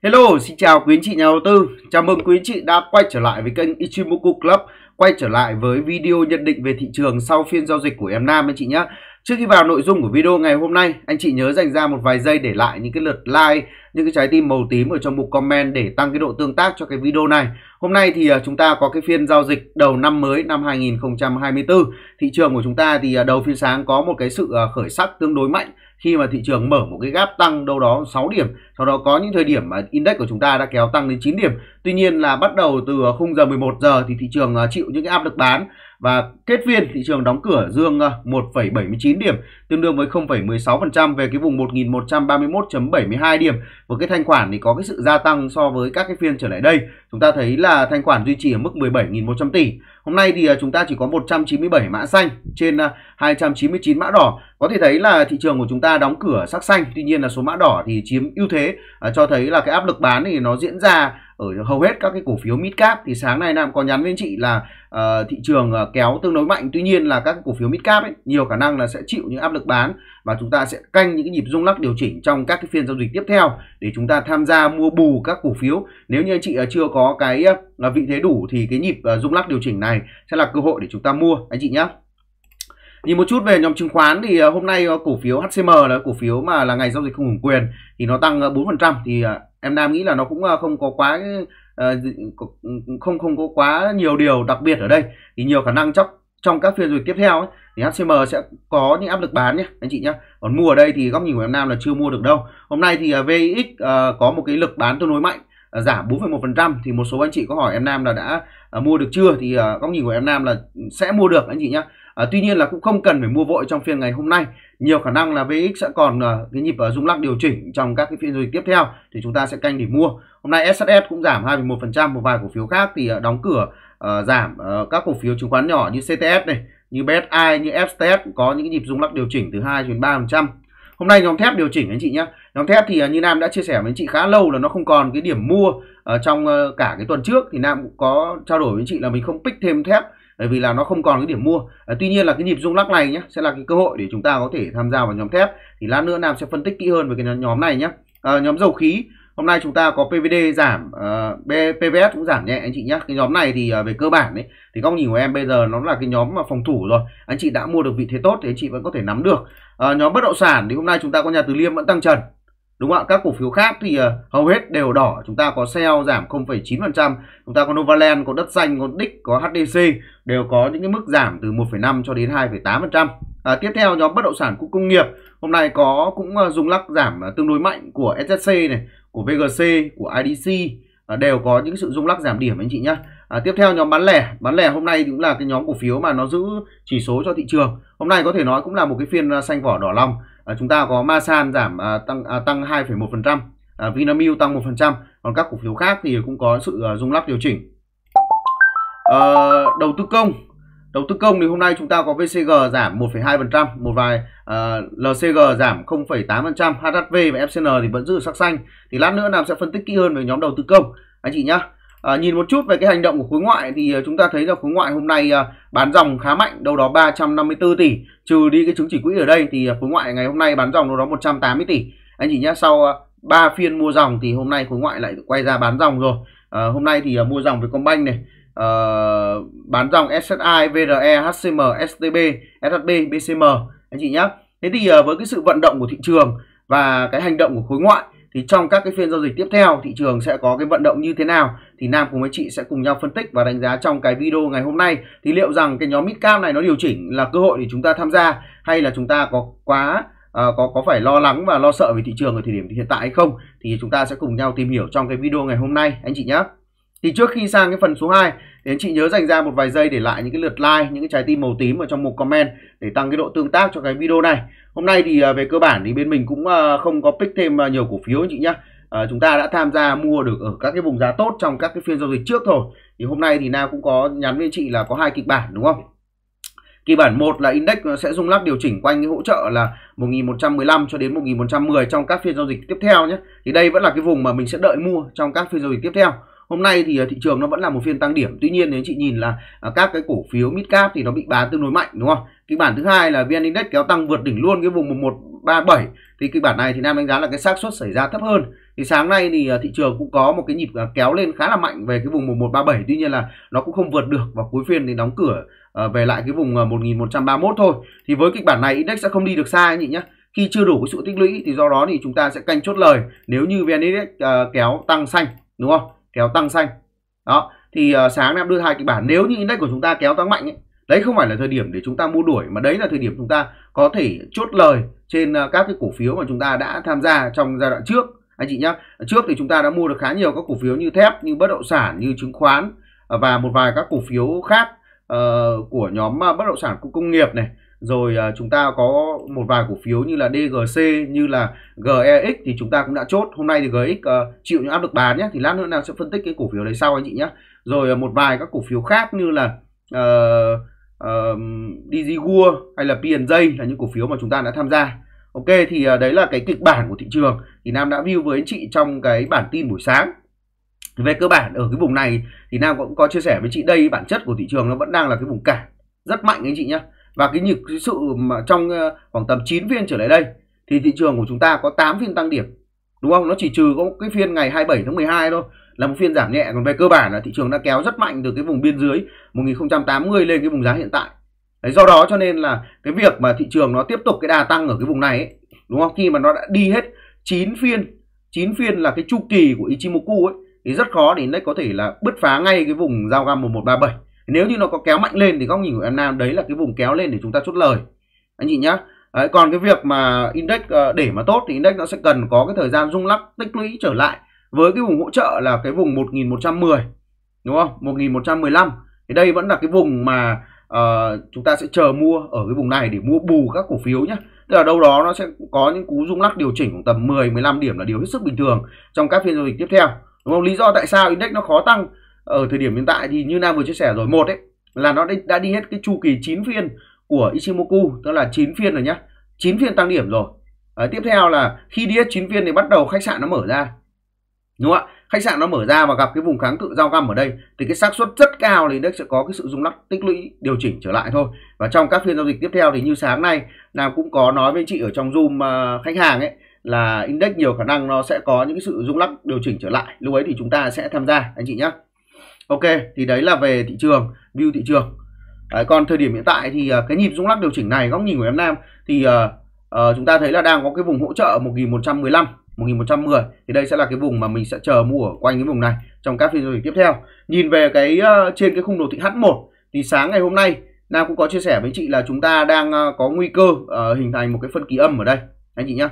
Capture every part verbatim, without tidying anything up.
Hello, xin chào quý anh chị nhà đầu tư. Chào mừng quý anh chị đã quay trở lại với kênh Ichimoku Club, quay trở lại với video nhận định về thị trường sau phiên giao dịch của em Nam anh chị nhé. Trước khi vào nội dung của video ngày hôm nay, anh chị nhớ dành ra một vài giây để lại những cái lượt like, những cái trái tim màu tím ở trong mục comment để tăng cái độ tương tác cho cái video này. Hôm nay thì chúng ta có cái phiên giao dịch đầu năm mới năm hai nghìn không trăm hai mươi tư. Thị trường của chúng ta thì đầu phiên sáng có một cái sự khởi sắc tương đối mạnh khi mà thị trường mở một cái gap tăng đâu đó sáu điểm. Sau đó có những thời điểm mà index của chúng ta đã kéo tăng đến chín điểm. Tuy nhiên là bắt đầu từ khung giờ mười một giờ thì thị trường chịu những cái áp lực bán và kết phiên thị trường đóng cửa dương một phẩy bảy mươi chín điểm, tương đương với không phẩy mười sáu phần trăm về cái vùng một nghìn một trăm ba mươi mốt phẩy bảy mươi hai điểm. Và cái thanh khoản thì có cái sự gia tăng so với các cái phiên trở lại đây. Chúng ta thấy là thanh khoản duy trì ở mức mười bảy nghìn một trăm tỷ. Hôm nay thì chúng ta chỉ có một trăm chín mươi bảy mã xanh trên hai trăm chín mươi chín mã đỏ. Có thể thấy là thị trường của chúng ta đóng cửa sắc xanh, tuy nhiên là số mã đỏ thì chiếm ưu thế, cho thấy là cái áp lực bán thì nó diễn ra ở hầu hết các cái cổ phiếu mid cap. Thì sáng nay Nam có nhắn với anh chị là uh, thị trường uh, kéo tương đối mạnh, tuy nhiên là các cái cổ phiếu mid cap ấy nhiều khả năng là sẽ chịu những áp lực bán và chúng ta sẽ canh những cái nhịp rung lắc điều chỉnh trong các cái phiên giao dịch tiếp theo để chúng ta tham gia mua bù các cổ phiếu. Nếu như anh chị uh, chưa có cái uh, vị thế đủ thì cái nhịp uh, rung lắc điều chỉnh này sẽ là cơ hội để chúng ta mua anh chị nhé. Nhìn một chút về nhóm chứng khoán thì hôm nay cổ phiếu hát xê em là cổ phiếu mà là ngày giao dịch không hưởng quyền thì nó tăng bốn phần trăm, thì em Nam nghĩ là nó cũng không có quá không không có quá nhiều điều đặc biệt ở đây. Thì nhiều khả năng trong trong các phiên giao dịch tiếp theo ấy, thì hát xê em sẽ có những áp lực bán nhé anh chị nhé. Còn mua ở đây thì góc nhìn của em Nam là chưa mua được đâu. Hôm nay thì vê i ích có một cái lực bán tương đối mạnh, giảm bốn phẩy một phần trăm, thì một số anh chị có hỏi em Nam là đã mua được chưa, thì góc nhìn của em Nam là sẽ mua được anh chị nhé. À, tuy nhiên là cũng không cần phải mua vội trong phiên ngày hôm nay. Nhiều khả năng là vê i ích sẽ còn uh, cái nhịp uh, rung lắc điều chỉnh trong các cái phiên giao dịch tiếp theo thì chúng ta sẽ canh để mua. Hôm nay ét ét ét cũng giảm hai phẩy một phần trăm, một vài cổ phiếu khác thì uh, đóng cửa uh, giảm. Uh, các cổ phiếu chứng khoán nhỏ như xê tê ét này, như bê ét i, như ép tê ét có những cái nhịp rung lắc điều chỉnh từ hai đến ba phần trăm. Hôm nay nhóm thép điều chỉnh anh chị nhé. Nhóm thép thì uh, như Nam đã chia sẻ với anh chị khá lâu là nó không còn cái điểm mua uh, trong uh, cả cái tuần trước, thì Nam cũng có trao đổi với anh chị là mình không pick thêm thép bởi vì là nó không còn cái điểm mua. À, tuy nhiên là cái nhịp rung lắc này nhé sẽ là cái cơ hội để chúng ta có thể tham gia vào nhóm thép. Thì lát nữa Nam sẽ phân tích kỹ hơn về cái nhóm này nhé. À, nhóm dầu khí hôm nay chúng ta có pê vê đê giảm, uh, pê vê ét cũng giảm nhẹ anh chị nhé. Cái nhóm này thì uh, về cơ bản ấy thì góc nhìn của em bây giờ nó là cái nhóm mà phòng thủ rồi. Anh chị đã mua được vị thế tốt thì anh chị vẫn có thể nắm được. À, nhóm bất động sản thì hôm nay chúng ta có Nhà Từ Liêm vẫn tăng trần. Đúng không ạ? Các cổ phiếu khác thì uh, hầu hết đều đỏ. Chúng ta có Shell giảm không phẩy chín phần trăm, chúng ta có Novaland, có Đất Xanh, có đê i xê, có hát đê xê đều có những cái mức giảm từ một phẩy năm cho đến hai phẩy tám phần trăm. À, tiếp theo nhóm bất động sản khu công nghiệp hôm nay có cũng uh, rung lắc giảm uh, tương đối mạnh của ét ét xê này, của vê giê xê, của i đê xê uh, đều có những sự rung lắc giảm điểm anh chị nhé. À, tiếp theo nhóm bán lẻ, bán lẻ hôm nay cũng là cái nhóm cổ phiếu mà nó giữ chỉ số cho thị trường. Hôm nay có thể nói cũng là một cái phiên uh, xanh vỏ đỏ lòng. À, chúng ta có Masan giảm à, tăng à, tăng hai phẩy một phần trăm, à, Vinamilk tăng một phần trăm, còn các cổ phiếu khác thì cũng có sự à, rung lắc điều chỉnh. À, đầu tư công, đầu tư công thì hôm nay chúng ta có vê xê giê giảm một phẩy hai phần trăm, một vài à, lờ xê giê giảm không phẩy tám phần trăm, hát hát vê và ép xê en thì vẫn giữ sắc xanh. Thì lát nữa Nam sẽ phân tích kỹ hơn về nhóm đầu tư công anh chị nhé. À, nhìn một chút về cái hành động của khối ngoại thì chúng ta thấy là khối ngoại hôm nay à, bán dòng khá mạnh, đâu đó ba trăm năm mươi tư tỷ, trừ đi cái chứng chỉ quỹ ở đây thì khối ngoại ngày hôm nay bán dòng đâu đó một trăm tám mươi tỷ anh chị nhé. Sau ba à, phiên mua dòng thì hôm nay khối ngoại lại quay ra bán dòng rồi. À, hôm nay thì à, mua dòng với Combank này, à, bán dòng ét ét i, vê rờ e, hát xê em, ét tê bê, ét hát bê, bê xê em anh chị nhé. Thế thì à, với cái sự vận động của thị trường và cái hành động của khối ngoại thì trong các cái phiên giao dịch tiếp theo thị trường sẽ có cái vận động như thế nào thì Nam cùng với chị sẽ cùng nhau phân tích và đánh giá trong cái video ngày hôm nay. Thì liệu rằng cái nhóm midcap này nó điều chỉnh là cơ hội để chúng ta tham gia, hay là chúng ta có quá uh, có có phải lo lắng và lo sợ về thị trường ở thời điểm hiện tại hay không, thì chúng ta sẽ cùng nhau tìm hiểu trong cái video ngày hôm nay anh chị nhé. Thì trước khi sang cái phần số hai thì anh chị nhớ dành ra một vài giây để lại những cái lượt like, những cái trái tim màu tím ở trong mục comment để tăng cái độ tương tác cho cái video này. Hôm nay thì về cơ bản thì bên mình cũng không có pick thêm nhiều cổ phiếu anh chị nhé. À, chúng ta đã tham gia mua được ở các cái vùng giá tốt trong các cái phiên giao dịch trước rồi. Thì hôm nay thì Nam cũng có nhắn với chị là có hai kịch bản đúng không? Kịch bản một là index sẽ rung lắc điều chỉnh quanh cái hỗ trợ là một nghìn một trăm mười lăm cho đến một nghìn một trăm mười trong các phiên giao dịch tiếp theo nhé. Thì đây vẫn là cái vùng mà mình sẽ đợi mua trong các phiên giao dịch tiếp theo. Hôm nay thì thị trường nó vẫn là một phiên tăng điểm. Tuy nhiên nếu chị nhìn là các cái cổ phiếu midcap thì nó bị bán tương đối mạnh đúng không? Kịch bản thứ hai là vê en Index kéo tăng vượt đỉnh luôn cái vùng một một ba bảy. Thì kịch bản này thì Nam đánh giá là cái xác suất xảy ra thấp hơn. Thì sáng nay thì thị trường cũng có một cái nhịp kéo lên khá là mạnh về cái vùng một một ba bảy, tuy nhiên là nó cũng không vượt được, và cuối phiên thì đóng cửa về lại cái vùng một nghìn một trăm ba mươi mốt thôi. Thì với kịch bản này index sẽ không đi được xa anh chị nhé. Khi chưa đủ cái sự tích lũy thì do đó thì chúng ta sẽ canh chốt lời nếu như vê en Index uh, kéo tăng xanh, đúng không? Kéo tăng xanh. Đó, thì uh, sáng em đưa hai kịch bản, nếu như index của chúng ta kéo tăng mạnh ấy, đấy không phải là thời điểm để chúng ta mua đuổi, mà đấy là thời điểm chúng ta có thể chốt lời trên uh, các cái cổ phiếu mà chúng ta đã tham gia trong giai đoạn trước anh chị nhé. Trước thì chúng ta đã mua được khá nhiều các cổ phiếu như thép, như bất động sản, như chứng khoán uh, và một vài các cổ phiếu khác uh, của nhóm uh, bất động sản công nghiệp này. Rồi uh, chúng ta có một vài cổ phiếu như là đê giê xê, như là giê e ích thì chúng ta cũng đã chốt. Hôm nay thì giê e ích uh, chịu những áp lực bán nhé, thì lát nữa nào sẽ phân tích cái cổ phiếu đấy sau anh chị nhé. Rồi uh, một vài các cổ phiếu khác như là uh, uh, đê giê Gua hay là pê en gi là những cổ phiếu mà chúng ta đã tham gia. Ok, thì uh, đấy là cái kịch bản của thị trường thì Nam đã view với anh chị trong cái bản tin buổi sáng. Về cơ bản ở cái vùng này thì Nam cũng có chia sẻ với chị, đây bản chất của thị trường nó vẫn đang là cái vùng cản rất mạnh anh chị nhé. Và cái nhịp cái sự mà trong khoảng tầm chín phiên trở lại đây thì thị trường của chúng ta có tám phiên tăng điểm, đúng không? Nó chỉ trừ có cái phiên ngày hai mươi bảy tháng mười hai thôi là một phiên giảm nhẹ, còn về cơ bản là thị trường đã kéo rất mạnh từ cái vùng biên dưới một nghìn không trăm tám mươi lên cái vùng giá hiện tại. Đấy, do đó cho nên là cái việc mà thị trường nó tiếp tục cái đà tăng ở cái vùng này ấy, đúng không? Khi mà nó đã đi hết chín phiên, chín phiên là cái chu kỳ của Ichimoku ấy, thì rất khó để index có thể là bứt phá ngay cái vùng giao găm một một ba bảy. Nếu như nó có kéo mạnh lên thì góc nhìn của em Nam đấy là cái vùng kéo lên để chúng ta chốt lời anh chị nhá. Đấy, còn cái việc mà index để mà tốt thì index nó sẽ cần có cái thời gian rung lắc tích lũy trở lại với cái vùng hỗ trợ là cái vùng một nghìn một trăm mười, đúng không? một nghìn một trăm mười lăm. Thì đây vẫn là cái vùng mà uh, chúng ta sẽ chờ mua ở cái vùng này để mua bù các cổ phiếu nhé. Tức là đâu đó nó sẽ có những cú rung lắc điều chỉnh khoảng tầm mười mười lăm điểm là điều hết sức bình thường trong các phiên giao dịch tiếp theo, đúng không? Lý do tại sao index nó khó tăng ở thời điểm hiện tại thì như Nam vừa chia sẻ rồi, một ấy là nó đã đi hết cái chu kỳ chín phiên của Ichimoku, tức là chín phiên rồi nhá, chín phiên tăng điểm rồi. À, tiếp theo là khi đi hết chín phiên thì bắt đầu khách sạn nó mở ra, đúng không ạ? Khách sạn nó mở ra và gặp cái vùng kháng cự giao găm ở đây thì cái xác suất rất cao thì index sẽ có cái sự rung lắc tích lũy điều chỉnh trở lại thôi. Và trong các phiên giao dịch tiếp theo thì như sáng nay Nam cũng có nói với chị ở trong Zoom uh, khách hàng ấy là index nhiều khả năng nó sẽ có những cái sự rung lắc điều chỉnh trở lại, lúc ấy thì chúng ta sẽ tham gia anh chị nhé. Ok, thì đấy là về thị trường, view thị trường. Đấy, còn thời điểm hiện tại thì uh, cái nhịp rung lắc điều chỉnh này, góc nhìn của em Nam thì uh, uh, chúng ta thấy là đang có cái vùng hỗ trợ một nghìn một trăm mười lăm, một nghìn một trăm mười. Thì đây sẽ là cái vùng mà mình sẽ chờ mua ở quanh cái vùng này trong các phiên giao dịch tiếp theo. Nhìn về cái uh, trên cái khung đồ thị H một thì sáng ngày hôm nay Nam cũng có chia sẻ với chị là chúng ta đang uh, có nguy cơ uh, hình thành một cái phân kỳ âm ở đây anh chị nhé,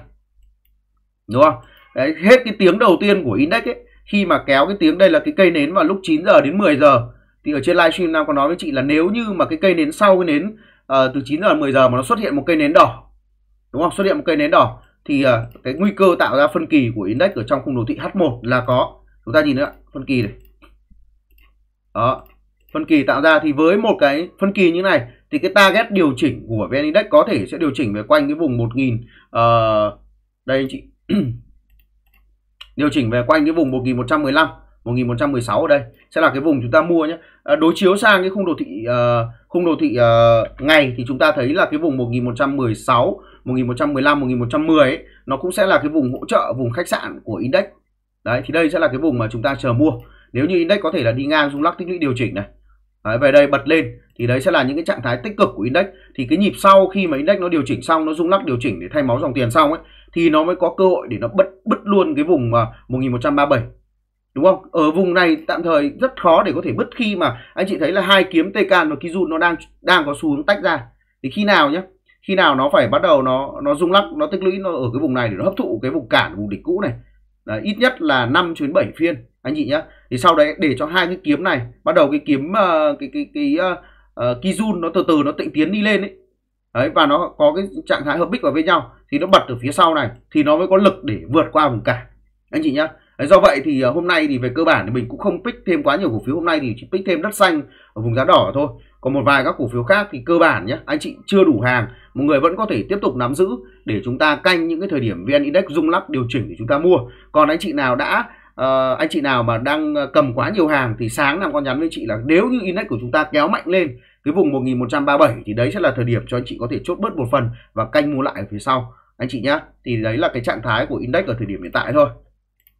đúng không? Đấy, hết cái tiếng đầu tiên của index ấy, khi mà kéo cái tiếng đây là cái cây nến vào lúc chín giờ đến mười giờ thì ở trên livestream Nam có nói với chị là nếu như mà cái cây nến sau cái nến uh, từ chín giờ đến mười giờ mà nó xuất hiện một cây nến đỏ, đúng không? Xuất hiện một cây nến đỏ thì uh, cái nguy cơ tạo ra phân kỳ của index ở trong khung đồ thị H một là có. Chúng ta nhìn nữa, phân kỳ này. Đó, phân kỳ tạo ra thì với một cái phân kỳ như này thì cái target điều chỉnh của vê en Index có thể sẽ điều chỉnh về quanh cái vùng một nghìn uh, đây anh chị điều chỉnh về quanh cái vùng một nghìn một trăm mười lăm, một nghìn một trăm mười sáu ở đây sẽ là cái vùng chúng ta mua nhé. À, đối chiếu sang cái khung đồ thị uh, khung đồ thị uh, ngày thì chúng ta thấy là cái vùng một nghìn một trăm mười sáu, một nghìn một trăm mười lăm, một nghìn một trăm mười ấy, nó cũng sẽ là cái vùng hỗ trợ, vùng khách sạn của index. Đấy, thì đây sẽ là cái vùng mà chúng ta chờ mua. Nếu như index có thể là đi ngang rung lắc tích lũy điều chỉnh này. Đấy, về đây bật lên thì đấy sẽ là những cái trạng thái tích cực của index. Thì cái nhịp sau khi mà index nó điều chỉnh xong, nó rung lắc điều chỉnh để thay máu dòng tiền xong ấy, thì nó mới có cơ hội để nó bứt bứt luôn cái vùng một nghìn một trăm ba mươi bảy. Đúng không? Ở vùng này tạm thời rất khó để có thể bứt khi mà anh chị thấy là hai kiếm Tcan và Kijun nó đang đang có xu hướng tách ra. Thì khi nào nhé? Khi nào nó phải bắt đầu nó nó rung lắc, nó tích lũy nó ở cái vùng này để nó hấp thụ cái vùng cản, vùng đỉnh cũ này. Đấy, ít nhất là năm đến bảy phiên anh chị nhé. Thì sau đấy để cho hai cái kiếm này bắt đầu cái kiếm uh, cái cái cái uh, uh, Kijun nó từ từ nó tịnh tiến đi lên ấy. Đấy, và nó có cái trạng thái hợp bích vào với nhau thì nó bật ở phía sau này thì nó mới có lực để vượt qua vùng cản anh chị nhé. Đấy, do vậy thì uh, hôm nay thì về cơ bản thì mình cũng không pick thêm quá nhiều cổ phiếu, hôm nay thì chỉ pick thêm đất xanh ở vùng giá đỏ thôi. Còn một vài các cổ phiếu khác thì cơ bản nhé, anh chị chưa đủ hàng, một người vẫn có thể tiếp tục nắm giữ để chúng ta canh những cái thời điểm vê en Index rung lắc điều chỉnh để chúng ta mua. Còn anh chị nào đã uh, anh chị nào mà đang cầm quá nhiều hàng thì sáng nào con nhắn với chị là nếu như index của chúng ta kéo mạnh lên cái vùng một nghìn một trăm ba mươi bảy thì đấy sẽ là thời điểm cho anh chị có thể chốt bớt một phần và canh mua lại ở phía sau anh chị nhé. Thì đấy là cái trạng thái của index ở thời điểm hiện tại thôi.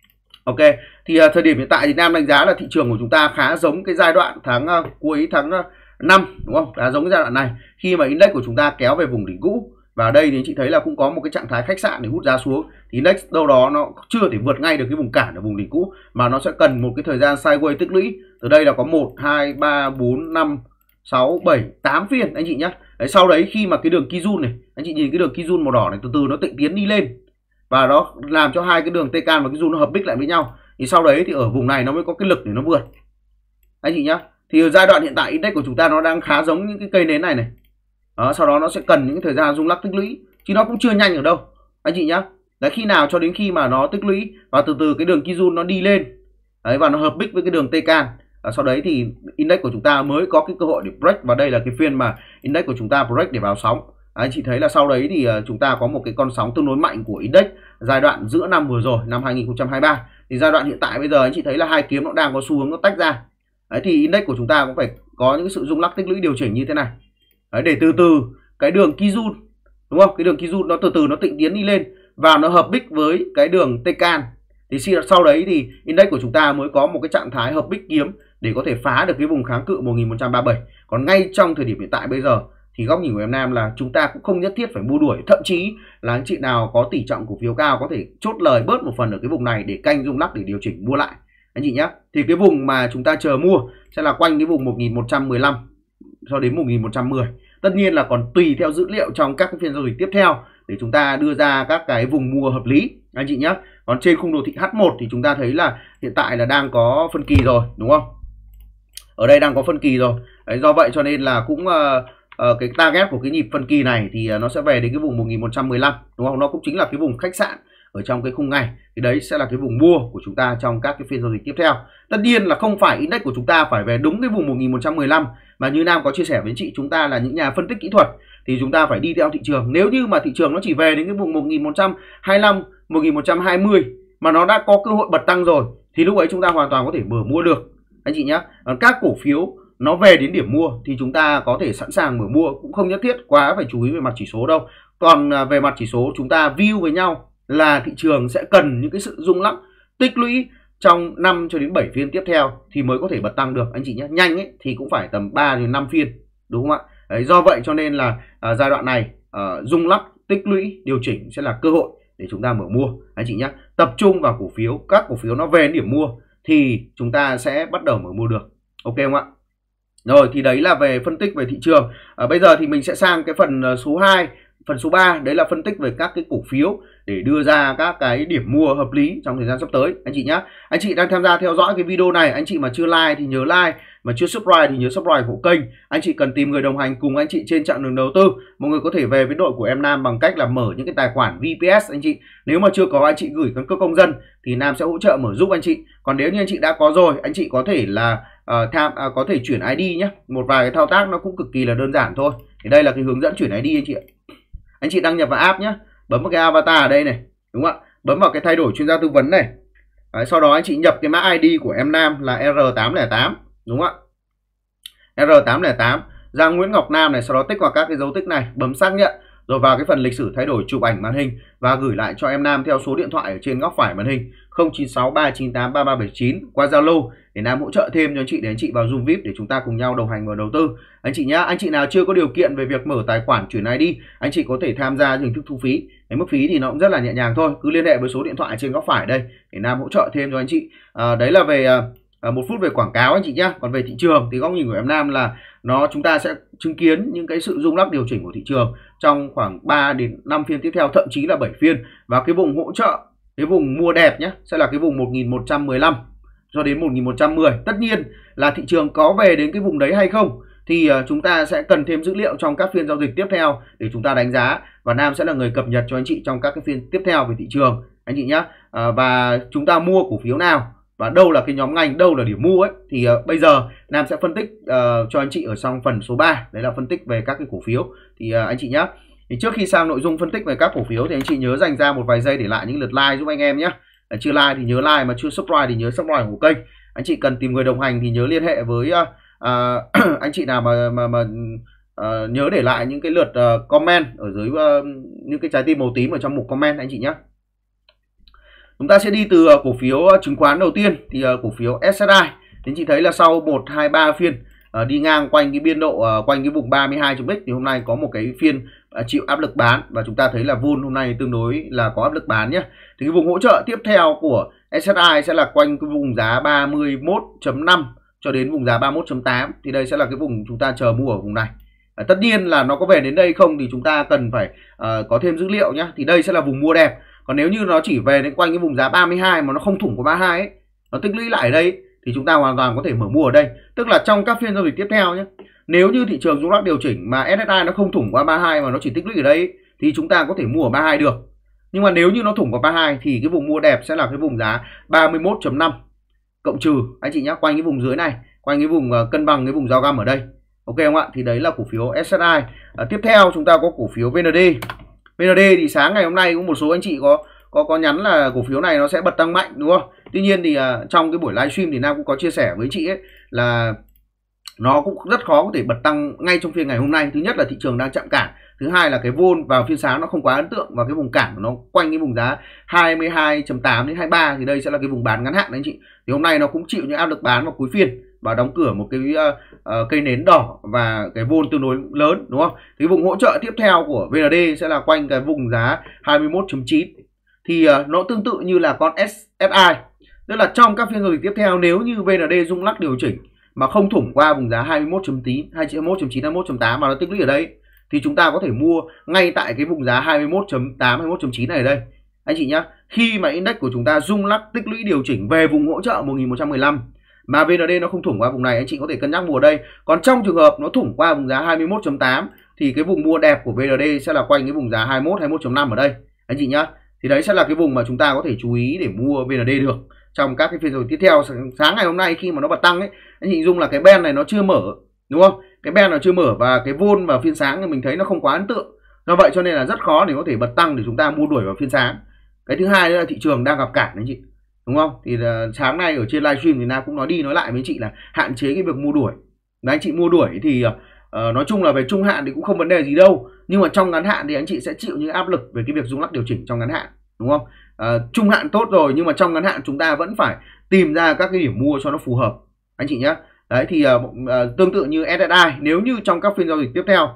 Ok, thì uh, thời điểm hiện tại thì Nam đánh giá là thị trường của chúng ta khá giống cái giai đoạn tháng uh, cuối tháng uh, năm, đúng không? Khá giống cái giai đoạn này khi mà index của chúng ta kéo về vùng đỉnh cũ. Và đây thì anh chị thấy là cũng có một cái trạng thái khách sạn để hút giá xuống. Thì index đâu đó nó chưa thể vượt ngay được cái vùng cản ở vùng đỉnh cũ, mà nó sẽ cần một cái thời gian sideways tích lũy. Từ đây là có một, hai, ba, bốn, năm, sáu, bảy, tám phiên anh chị nhé. Đấy, sau đấy khi mà cái đường Kijun này, anh chị nhìn cái đường Kijun màu đỏ này từ từ nó tịnh tiến đi lên, và nó làm cho hai cái đường Tcan và Kijun nó hợp bích lại với nhau. Thì sau đấy thì ở vùng này nó mới có cái lực để nó vượt anh chị nhá. Thì ở giai đoạn hiện tại index của chúng ta nó đang khá giống những cái cây nến này này. Đó, sau đó nó sẽ cần những thời gian rung lắc tích lũy, chứ nó cũng chưa nhanh ở đâu anh chị nhá. Đấy, khi nào cho đến khi mà nó tích lũy và từ từ cái đường Kijun nó đi lên đấy, và nó hợp bích với cái đường Tcan, sau đấy thì index của chúng ta mới có cái cơ hội để break. Và đây là cái phiên mà index của chúng ta break để vào sóng. Anh chị thấy là sau đấy thì chúng ta có một cái con sóng tương đối mạnh của index giai đoạn giữa năm vừa rồi, năm hai nghìn không trăm hai mươi ba. Thì giai đoạn hiện tại bây giờ anh chị thấy là hai kiếm nó đang có xu hướng nó tách ra. Đấy, thì index của chúng ta cũng phải có những sự rung lắc tích lũy điều chỉnh như thế này. Đấy, để từ từ cái đường Kijun, đúng không? Cái đường Kijun nó từ từ nó tịnh tiến đi lên và nó hợp bích với cái đường Tcan. Thì sau đấy thì index của chúng ta mới có một cái trạng thái hợp bích kiếm để có thể phá được cái vùng kháng cự một nghìn một trăm ba mươi bảy. Còn ngay trong thời điểm hiện tại bây giờ thì góc nhìn của em Nam là chúng ta cũng không nhất thiết phải mua đuổi. Thậm chí là anh chị nào có tỷ trọng cổ phiếu cao có thể chốt lời bớt một phần ở cái vùng này để canh rung lắc để điều chỉnh mua lại anh chị nhé. Thì cái vùng mà chúng ta chờ mua sẽ là quanh cái vùng một nghìn một trăm mười lăm cho đến một nghìn một trăm mười. Tất nhiên là còn tùy theo dữ liệu trong các cái phiên giao dịch tiếp theo để chúng ta đưa ra các cái vùng mua hợp lý anh chị nhé. Còn trên khung đồ thị H một thì chúng ta thấy là hiện tại là đang có phân kỳ rồi, đúng không? Ở đây đang có phân kỳ rồi. Đấy, do vậy cho nên là cũng uh, uh, cái target của cái nhịp phân kỳ này thì uh, nó sẽ về đến cái vùng một nghìn một trăm mười lăm, đúng không? Nó cũng chính là cái vùng khách sạn ở trong cái khung ngày. Thì đấy sẽ là cái vùng mua của chúng ta trong các cái phiên giao dịch tiếp theo. Tất nhiên là không phải index của chúng ta phải về đúng cái vùng một nghìn một trăm mười lăm, mà như Nam có chia sẻ với chị, chúng ta là những nhà phân tích kỹ thuật thì chúng ta phải đi theo thị trường. Nếu như mà thị trường nó chỉ về đến cái vùng một nghìn một trăm hai mươi lăm, một nghìn một trăm hai mươi mà nó đã có cơ hội bật tăng rồi thì lúc ấy chúng ta hoàn toàn có thể mở mua được anh chị nhé. Các cổ phiếu nó về đến điểm mua thì chúng ta có thể sẵn sàng mở mua, cũng không nhất thiết quá phải chú ý về mặt chỉ số đâu. Còn về mặt chỉ số chúng ta view với nhau là thị trường sẽ cần những cái sự rung lắc tích lũy trong năm cho đến bảy phiên tiếp theo thì mới có thể bật tăng được anh chị nhé. Nhanh ấy thì cũng phải tầm ba đến năm phiên, đúng không ạ? Đấy, do vậy cho nên là à, giai đoạn này à, rung lắc tích lũy điều chỉnh sẽ là cơ hội để chúng ta mở mua anh chị nhé. Tập trung vào cổ phiếu, các cổ phiếu nó về đến điểm mua thì chúng ta sẽ bắt đầu mở mua được, ok không ạ? Rồi thì đấy là về phân tích về thị trường. À, bây giờ thì mình sẽ sang cái phần số hai. Phần số ba đấy là phân tích về các cái cổ phiếu để đưa ra các cái điểm mua hợp lý trong thời gian sắp tới anh chị nhé. Anh chị đang tham gia theo dõi cái video này, anh chị mà chưa like thì nhớ like, mà chưa subscribe thì nhớ subscribe của kênh. Anh chị cần tìm người đồng hành cùng anh chị trên chặng đường đầu tư. Mọi người có thể về với đội của em Nam bằng cách là mở những cái tài khoản vê pê ét anh chị. Nếu mà chưa có, anh chị gửi căn cước công dân thì Nam sẽ hỗ trợ mở giúp anh chị. Còn nếu như anh chị đã có rồi, anh chị có thể là uh, tham uh, có thể chuyển i đê nhé. Một vài cái thao tác nó cũng cực kỳ là đơn giản thôi. Thì đây là cái hướng dẫn chuyển i đê anh chị ạ. Anh chị đăng nhập vào app nhé, bấm vào cái avatar ở đây này, đúng không ạ? Bấm vào cái thay đổi chuyên gia tư vấn này. Đấy, sau đó anh chị nhập cái mã i đê của em Nam là R tám không tám, đúng không ạ? R tám không tám, ra Nguyễn Ngọc Nam này, sau đó tích vào các cái dấu tích này, bấm xác nhận, rồi vào cái phần lịch sử thay đổi chụp ảnh màn hình và gửi lại cho em Nam theo số điện thoại ở trên góc phải màn hình không chín sáu ba chín tám ba ba bảy chín qua Zalo để Nam hỗ trợ thêm cho anh chị, để anh chị vào Zoom vi ai pi để chúng ta cùng nhau đồng hành vào đầu tư anh chị nhá. Anh chị nào chưa có điều kiện về việc mở tài khoản chuyển i đê, anh chị có thể tham gia hình thức thu phí. Cái mức phí thì nó cũng rất là nhẹ nhàng thôi, cứ liên hệ với số điện thoại trên góc phải đây để Nam hỗ trợ thêm cho anh chị. À, đấy là về à, một phút về quảng cáo anh chị nhá. Còn về thị trường thì góc nhìn của em Nam là nó chúng ta sẽ chứng kiến những cái sự rung lắc điều chỉnh của thị trường trong khoảng ba đến năm phiên tiếp theo, thậm chí là bảy phiên. Và cái vùng hỗ trợ, cái vùng mua đẹp nhé, sẽ là cái vùng một nghìn một trăm mười lăm cho đến một nghìn một trăm mười. Tất nhiên là thị trường có về đến cái vùng đấy hay không thì uh, chúng ta sẽ cần thêm dữ liệu trong các phiên giao dịch tiếp theo để chúng ta đánh giá, và Nam sẽ là người cập nhật cho anh chị trong các cái phiên tiếp theo về thị trường anh chị nhé. Uh, và chúng ta mua cổ phiếu nào và đâu là cái nhóm ngành, đâu là điểm mua ấy thì uh, bây giờ Nam sẽ phân tích uh, cho anh chị ở trong phần số ba, đấy là phân tích về các cái cổ phiếu. Thì uh, anh chị nhé, thì trước khi sang nội dung phân tích về các cổ phiếu thì anh chị nhớ dành ra một vài giây để lại những lượt like giúp anh em nhé. Chưa like thì nhớ like, mà chưa subscribe thì nhớ subscribe của kênh. Anh chị cần tìm người đồng hành thì nhớ liên hệ với uh, uh, anh chị nào mà mà, mà uh, nhớ để lại những cái lượt uh, comment ở dưới uh, những cái trái tim màu tím ở trong mục comment anh chị nhé. Chúng ta sẽ đi từ cổ phiếu chứng khoán đầu tiên thì cổ phiếu ét ét i. Anh chị thấy là sau một hai ba phiên uh, đi ngang quanh cái biên độ uh, quanh cái vùng ba mươi hai chấm x thì hôm nay có một cái phiên uh, chịu áp lực bán, và chúng ta thấy là vol hôm nay tương đối là có áp lực bán nhé. Thì cái vùng hỗ trợ tiếp theo của ét ét i sẽ là quanh cái vùng giá ba mươi mốt chấm năm cho đến vùng giá ba mươi mốt chấm tám, thì đây sẽ là cái vùng chúng ta chờ mua ở vùng này. Uh, tất nhiên là nó có về đến đây không thì chúng ta cần phải uh, có thêm dữ liệu nhé. Thì đây sẽ là vùng mua đẹp. Còn nếu như nó chỉ về đến quanh cái vùng giá ba mươi hai mà nó không thủng của ba mươi hai ấy, nó tích lũy lại ở đây thì chúng ta hoàn toàn có thể mở mua ở đây. Tức là trong các phiên giao dịch tiếp theo nhé, nếu như thị trường rung lắc điều chỉnh mà ét ét i nó không thủng qua ba mươi hai mà nó chỉ tích lũy ở đây thì chúng ta có thể mua ở ba mươi hai được. Nhưng mà nếu như nó thủng qua ba mươi hai thì cái vùng mua đẹp sẽ là cái vùng giá ba mươi mốt chấm năm cộng trừ anh chị nhé, quanh cái vùng dưới này, quanh cái vùng cân bằng cái vùng giao găm ở đây. Ok không ạ? Thì đấy là cổ phiếu ét ét i. À, tiếp theo chúng ta có cổ phiếu vê en đê. vê en đê thì sáng ngày hôm nay cũng một số anh chị có có có nhắn là cổ phiếu này nó sẽ bật tăng mạnh đúng không? Tuy nhiên thì uh, trong cái buổi livestream thì Nam cũng có chia sẻ với chị ấy là nó cũng rất khó có thể bật tăng ngay trong phiên ngày hôm nay. Thứ nhất là thị trường đang chạm cản, thứ hai là cái vol vào phiên sáng nó không quá ấn tượng, và cái vùng cản của nó quanh cái vùng giá hai mươi hai chấm tám đến hai mươi ba thì đây sẽ là cái vùng bán ngắn hạn đấy anh chị. Thì hôm nay nó cũng chịu những áp lực bán vào cuối phiên và đóng cửa một cái uh, uh, cây nến đỏ và cái vol tương đối lớn đúng không? Thì vùng hỗ trợ tiếp theo của vê en đê sẽ là quanh cái vùng giá hai mươi mốt chấm chín. Thì uh, nó tương tự như là con ét ét i. Tức là trong các phiên giao dịch tiếp theo nếu như vê en đê rung lắc điều chỉnh mà không thủng qua vùng giá hai mươi mốt chấm chín, hai mươi mốt chấm chín, hai mươi mốt chấm tám mà nó tích lũy ở đây thì chúng ta có thể mua ngay tại cái vùng giá hai mươi mốt chấm tám, hai mươi mốt chấm chín này ở đây. Anh chị nhá, khi mà index của chúng ta rung lắc tích lũy điều chỉnh về vùng hỗ trợ một nghìn một trăm mười lăm mà vê en đê nó không thủng qua vùng này, anh chị có thể cân nhắc mua ở đây. Còn trong trường hợp nó thủng qua vùng giá hai mươi mốt chấm tám thì cái vùng mua đẹp của vê en đê sẽ là quanh cái vùng giá hai mươi mốt, hai mươi mốt chấm năm ở đây. Anh chị nhá. Thì đấy sẽ là cái vùng mà chúng ta có thể chú ý để mua vê en đê được trong các cái phiên giao dịch tiếp theo. Sáng ngày hôm nay khi mà nó bật tăng ấy, anh chị dung là cái band này nó chưa mở đúng không? Cái band nó chưa mở và cái vol vào phiên sáng thì mình thấy nó không quá ấn tượng. Do vậy cho nên là rất khó để có thể bật tăng để chúng ta mua đuổi vào phiên sáng. Cái thứ hai nữa là thị trường đang gặp cản anh chị. Đúng không? Thì uh, sáng nay ở trên livestream thì Nam cũng nói đi nói lại với anh chị là hạn chế cái việc mua đuổi. Và anh chị mua đuổi thì uh, nói chung là về trung hạn thì cũng không vấn đề gì đâu. Nhưng mà trong ngắn hạn thì anh chị sẽ chịu những áp lực về cái việc rung lắc điều chỉnh trong ngắn hạn. Đúng không? Uh, trung hạn tốt rồi nhưng mà trong ngắn hạn chúng ta vẫn phải tìm ra các cái điểm mua cho nó phù hợp. Anh chị nhé. Đấy thì uh, uh, tương tự như ét ét i, nếu như trong các phiên giao dịch tiếp theo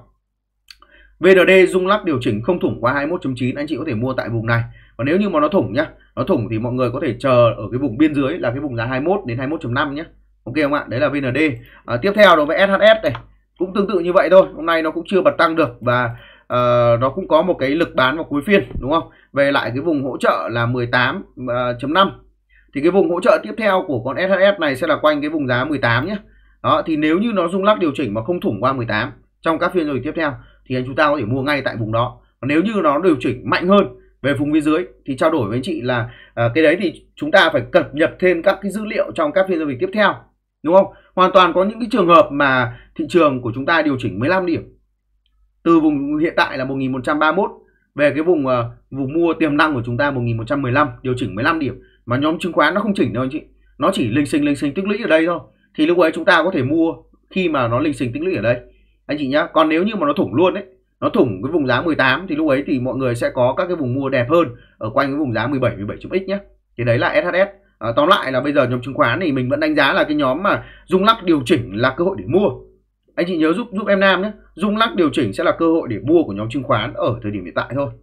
vê en đê rung lắc điều chỉnh không thủng qua hai mươi mốt chấm chín, anh chị có thể mua tại vùng này. Còn nếu như mà nó thủng nhá, nó thủng thì mọi người có thể chờ ở cái vùng biên dưới là cái vùng giá hai mươi mốt đến hai mươi mốt chấm năm nhé. Ok không ạ? Đấy là vê en đê. À, tiếp theo đối với ét hát ét này cũng tương tự như vậy thôi. Hôm nay nó cũng chưa bật tăng được và uh, nó cũng có một cái lực bán vào cuối phiên đúng không? Về lại cái vùng hỗ trợ là mười tám chấm năm. Thì cái vùng hỗ trợ tiếp theo của con ét hát ét này sẽ là quanh cái vùng giá mười tám nhé. Đó, thì nếu như nó rung lắc điều chỉnh mà không thủng qua mười tám trong các phiên giao dịch tiếp theo thì anh chúng ta có thể mua ngay tại vùng đó. Còn nếu như nó điều chỉnh mạnh hơn về vùng phía dưới thì trao đổi với anh chị là à, cái đấy thì chúng ta phải cập nhật thêm các cái dữ liệu trong các phiên giao dịch tiếp theo, đúng không? Hoàn toàn có những cái trường hợp mà thị trường của chúng ta điều chỉnh mười lăm điểm từ vùng hiện tại là một nghìn một trăm ba mươi mốt về cái vùng uh, vùng mua tiềm năng của chúng ta một nghìn một trăm mười lăm, điều chỉnh mười lăm điểm mà nhóm chứng khoán nó không chỉnh đâu anh chị, nó chỉ lình xình lình xình tích lũy ở đây thôi, thì lúc ấy chúng ta có thể mua khi mà nó lình xình tích lũy ở đây anh chị nhá. Còn nếu như mà nó thủng luôn đấy, nó thủng cái vùng giá mười tám thì lúc ấy thì mọi người sẽ có các cái vùng mua đẹp hơn ở quanh cái vùng giá mười bảy, mười bảy chấm x nhé. Thì đấy là ét hát ét. À, tóm lại là bây giờ nhóm chứng khoán thì mình vẫn đánh giá là cái nhóm mà rung lắc điều chỉnh là cơ hội để mua. Anh chị nhớ giúp giúp em Nam nhé, rung lắc điều chỉnh sẽ là cơ hội để mua của nhóm chứng khoán ở thời điểm hiện tại thôi.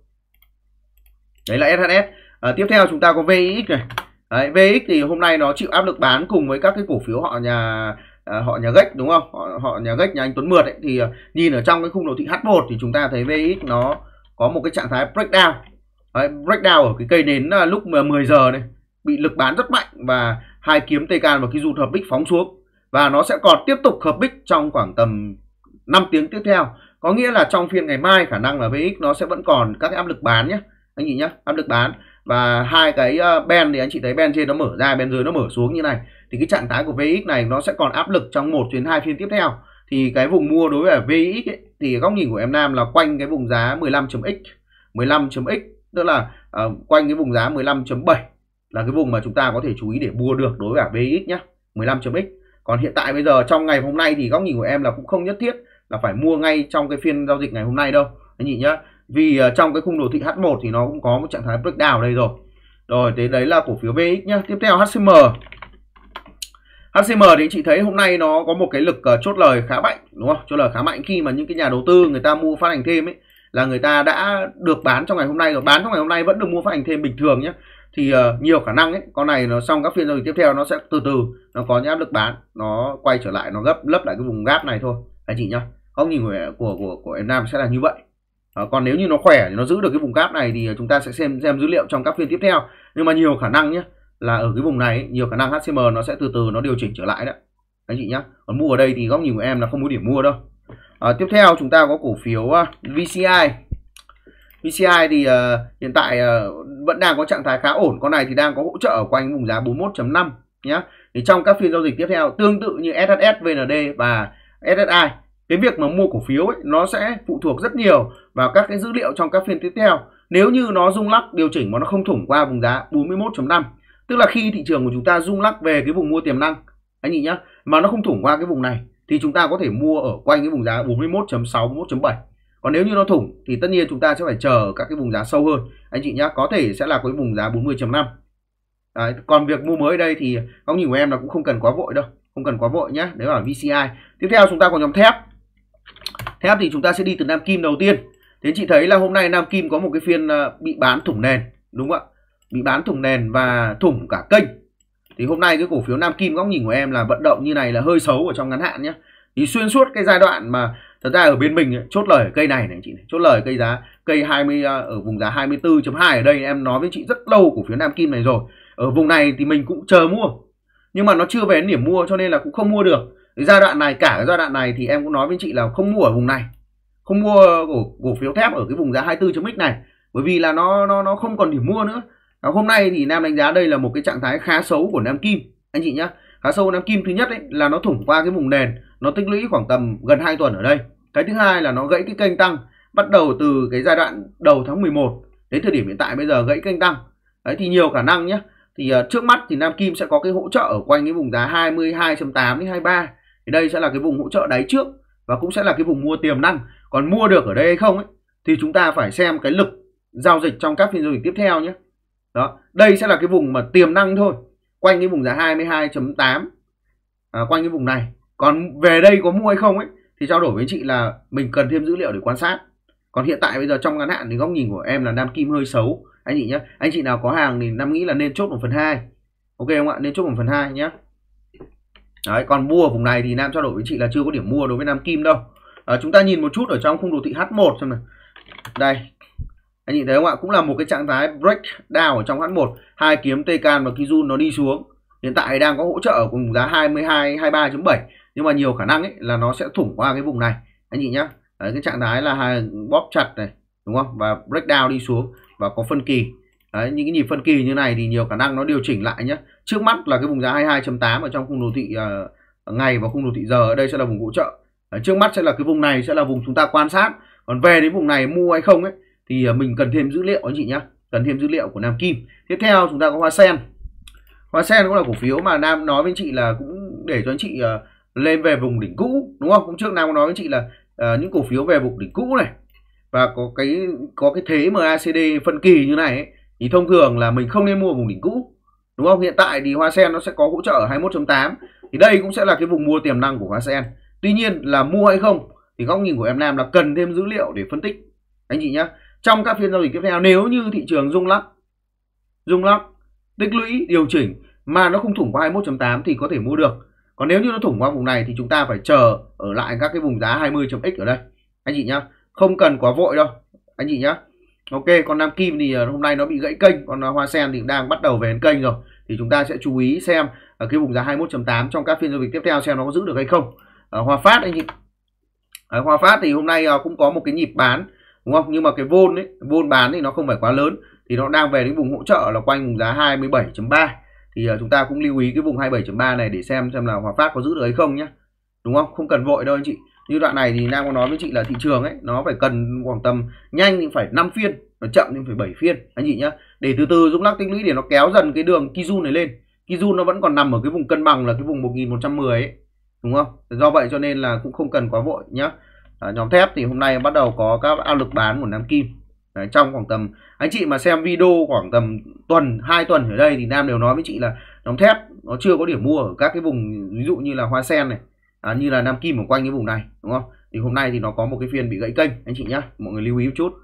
Đấy là ét hát ét. À, tiếp theo chúng ta có vê i ích này. Đấy, vê i ích thì hôm nay nó chịu áp lực bán cùng với các cái cổ phiếu họ nhà À, họ nhà gách đúng không? Họ, họ nhà gách nhà anh Tuấn Mượt ấy, thì uh, nhìn ở trong cái khung đồ thị hát một thì chúng ta thấy vê i ích nó có một cái trạng thái breakdown. Đấy, breakdown ở cái cây nến uh, lúc mười giờ này bị lực bán rất mạnh và hai kiếm tê can và cái rụt hợp bích phóng xuống, và nó sẽ còn tiếp tục hợp bích trong khoảng tầm năm tiếng tiếp theo. Có nghĩa là trong phiên ngày mai khả năng là vê i ích nó sẽ vẫn còn các cái áp lực bán nhé anh chị nhé, áp lực bán. Và hai cái uh, band thì anh chị thấy band trên nó mở ra, band dưới nó mở xuống như này, thì cái trạng thái của vê i ích này nó sẽ còn áp lực trong một đến hai phiên tiếp theo. Thì cái vùng mua đối với vê i ích ấy, thì góc nhìn của em Nam là quanh cái vùng giá mười lăm chấm x, mười lăm chấm x, tức là uh, quanh cái vùng giá mười lăm chấm bảy là cái vùng mà chúng ta có thể chú ý để mua được đối với vê i ích nhé, mười lăm chấm x. Còn hiện tại bây giờ trong ngày hôm nay thì góc nhìn của em là cũng không nhất thiết là phải mua ngay trong cái phiên giao dịch ngày hôm nay đâu anh chị nhé. Vì uh, trong cái khung đồ thị hát một thì nó cũng có một trạng thái breakdown ở đây rồi. Rồi, thế đấy là cổ phiếu vê ích nhá. Tiếp theo hát xê em. hát xê em thì anh chị thấy hôm nay nó có một cái lực uh, chốt lời khá mạnh, đúng không? Chốt lời khá mạnh khi mà những cái nhà đầu tư người ta mua phát hành thêm ấy, là người ta đã được bán trong ngày hôm nay rồi, bán trong ngày hôm nay vẫn được mua phát hành thêm bình thường nhé. Thì uh, nhiều khả năng ấy, con này nó xong các phiên giao dịch tiếp theo nó sẽ từ từ nó có những áp lực bán, nó quay trở lại, nó gấp lấp lại cái vùng gap này thôi anh chị nhá. Góc nhìn của của của, của em Nam sẽ là như vậy. À, còn nếu như nó khỏe thì nó giữ được cái vùng gap này thì chúng ta sẽ xem xem dữ liệu trong các phiên tiếp theo. Nhưng mà nhiều khả năng nhé, là ở cái vùng này ấy, nhiều khả năng hát xê em nó sẽ từ từ nó điều chỉnh trở lại đấy anh chị nhá. Còn mua ở đây thì góc nhìn của em là không có điểm mua đâu. À, tiếp theo chúng ta có cổ phiếu uh, vê xê i. vê xê i thì uh, hiện tại uh, vẫn đang có trạng thái khá ổn. Con này thì đang có hỗ trợ ở quanh vùng giá bốn mươi mốt chấm năm nhá. Thì trong các phiên giao dịch tiếp theo tương tự như ét ét ét, vê en đê và ét ét i, cái việc mà mua cổ phiếu ấy, nó sẽ phụ thuộc rất nhiều vào các cái dữ liệu trong các phiên tiếp theo. Nếu như nó rung lắc điều chỉnh mà nó không thủng qua vùng giá bốn mươi mốt chấm năm, tức là khi thị trường của chúng ta rung lắc về cái vùng mua tiềm năng anh chị nhá, mà nó không thủng qua cái vùng này thì chúng ta có thể mua ở quanh cái vùng giá bốn mươi mốt chấm sáu, bốn mươi mốt chấm bảy. Còn nếu như nó thủng thì tất nhiên chúng ta sẽ phải chờ các cái vùng giá sâu hơn anh chị nhá, có thể sẽ là cái vùng giá bốn mươi chấm năm. Đấy, còn việc mua mới ở đây thì góc nhìn của em là cũng không cần quá vội đâu, không cần quá vội nhá. Đấy là vê xê i. Tiếp theo chúng ta có nhóm thép. Thép thì chúng ta sẽ đi từ Nam Kim đầu tiên. Thế chị thấy là hôm nay Nam Kim có một cái phiên bị bán thủng nền, đúng không ạ? Bị bán thủng nền và thủng cả kênh. Thì hôm nay cái cổ phiếu Nam Kim góc nhìn của em là vận động như này là hơi xấu ở trong ngắn hạn nhé. Thì xuyên suốt cái giai đoạn mà thật ra ở bên mình ấy, chốt lời cây này này chị này, chốt lời cây giá cây hai mươi ở vùng giá hai mươi tư chấm hai ở đây em nói với chị rất lâu cổ phiếu Nam Kim này rồi. Ở vùng này thì mình cũng chờ mua, nhưng mà nó chưa về đến điểm mua cho nên là cũng không mua được. Cái giai đoạn này, cả cái giai đoạn này thì em cũng nói với chị là không mua ở vùng này, không mua cổ, cổ phiếu thép ở cái vùng giá hai mươi tư chấm x này, bởi vì là nó nó nó không còn điểm mua nữa. Và hôm nay thì Nam đánh giá đây là một cái trạng thái khá xấu của Nam Kim anh chị nhá. Khá xấu của Nam Kim, thứ nhất ấy, là nó thủng qua cái vùng nền, nó tích lũy khoảng tầm gần hai tuần ở đây. Cái thứ hai là nó gãy cái kênh tăng bắt đầu từ cái giai đoạn đầu tháng mười một đến thời điểm hiện tại bây giờ gãy kênh tăng. Đấy thì nhiều khả năng nhé. Thì uh, trước mắt thì Nam Kim sẽ có cái hỗ trợ ở quanh cái vùng giá hai mươi hai chấm tám đến hai mươi ba. Thì đây sẽ là cái vùng hỗ trợ đáy trước và cũng sẽ là cái vùng mua tiềm năng. Còn mua được ở đây hay không ấy thì chúng ta phải xem cái lực giao dịch trong các phiên giao dịch tiếp theo nhé. Đó, đây sẽ là cái vùng mà tiềm năng thôi, quanh cái vùng giá hai mươi hai chấm tám, à, quanh cái vùng này. Còn về đây có mua hay không ấy thì trao đổi với chị là mình cần thêm dữ liệu để quan sát. Còn hiện tại bây giờ trong ngắn hạn thì góc nhìn của em là Nam Kim hơi xấu anh chị nhé. Anh chị nào có hàng thì Nam nghĩ là nên chốt một phần hai. Ok không ạ? Nên chốt một phần hai nhé. Đấy, còn mua ở vùng này thì Nam trao đổi với chị là chưa có điểm mua đối với Nam Kim đâu. À, chúng ta nhìn một chút ở trong khung đồ thị H một xem nào. Đây, anh chị thấy không ạ? Cũng là một cái trạng thái break down ở trong H một. Hai kiếm Tcan và Kijun nó đi xuống. Hiện tại đang có hỗ trợ ở vùng giá hai mươi hai, hai mươi ba chấm bảy. Nhưng mà nhiều khả năng ấy là nó sẽ thủng qua cái vùng này anh chị nhé. Đấy, cái trạng thái là hai bóp chặt này, đúng không? Và break down đi xuống và có phân kỳ. Đấy, những cái nhịp phân kỳ như này thì nhiều khả năng nó điều chỉnh lại nhé. Trước mắt là cái vùng giá hai mươi hai chấm tám ở trong khung đồ thị uh, ngày và khung đồ thị giờ, ở đây sẽ là vùng hỗ trợ. Đấy, trước mắt sẽ là cái vùng này sẽ là vùng chúng ta quan sát. Còn về đến vùng này mua hay không ấy thì uh, mình cần thêm dữ liệu anh chị nhé, cần thêm dữ liệu của Nam Kim. Tiếp theo chúng ta có Hoa Sen. Hoa Sen cũng là cổ phiếu mà Nam nói với chị là cũng để cho anh chị uh, lên về vùng đỉnh cũ, đúng không? Hôm trước Nam có nói với chị là uh, những cổ phiếu về vùng đỉnh cũ này và có cái có cái thế em a xê đê phân kỳ như này ấy, thì thông thường là mình không nên mua vùng đỉnh cũ, đúng không? Hiện tại thì Hoa Sen nó sẽ có hỗ trợ ở hai mươi mốt chấm tám, thì đây cũng sẽ là cái vùng mua tiềm năng của Hoa Sen. Tuy nhiên là mua hay không thì góc nhìn của em Nam là cần thêm dữ liệu để phân tích anh chị nhé. Trong các phiên giao dịch tiếp theo, nếu như thị trường rung lắc rung lắc tích lũy điều chỉnh mà nó không thủng qua hai mươi mốt chấm tám thì có thể mua được. Còn nếu như nó thủng qua vùng này thì chúng ta phải chờ ở lại các cái vùng giá hai mươi chấm x ở đây anh chị nhá, không cần quá vội đâu anh chị nhá. Ok, còn Nam Kim thì hôm nay nó bị gãy kênh, còn Hoa Sen thì đang bắt đầu về đến kênh rồi, thì chúng ta sẽ chú ý xem ở cái vùng giá hai mươi mốt chấm tám trong các phiên giao dịch tiếp theo xem nó có giữ được hay không. À, Hòa Phát anh chị, à, Hòa Phát thì hôm nay cũng có một cái nhịp bán, đúng không? Nhưng mà cái vôn ấy, vôn bán thì nó không phải quá lớn, thì nó đang về đến vùng hỗ trợ là quanh vùng giá hai mươi bảy chấm ba. Thì uh, chúng ta cũng lưu ý cái vùng hai mươi bảy chấm ba này để xem xem là Hòa Phát có giữ được hay không nhé, đúng không? Không cần vội đâu anh chị. Như đoạn này thì Nam có nói với chị là thị trường ấy nó phải cần khoảng tầm nhanh thì phải năm phiên, và chậm thì phải bảy phiên anh chị nhá, để từ từ rung lắc tích lũy để nó kéo dần cái đường Kijun này lên. Kijun nó vẫn còn nằm ở cái vùng cân bằng là cái vùng một nghìn một trăm mười ấy, đúng không? Do vậy cho nên là cũng không cần quá vội nhá. À, nhóm thép thì hôm nay bắt đầu có các áp lực bán của Nam Kim. Đấy, trong khoảng tầm anh chị mà xem video khoảng tầm tuần hai tuần ở đây thì Nam đều nói với chị là nhóm thép nó chưa có điểm mua ở các cái vùng ví dụ như là Hoa Sen này, à, như là Nam Kim ở quanh cái vùng này, đúng không? Thì hôm nay thì nó có một cái phiên bị gãy kênh anh chị nhá, mọi người lưu ý một chút.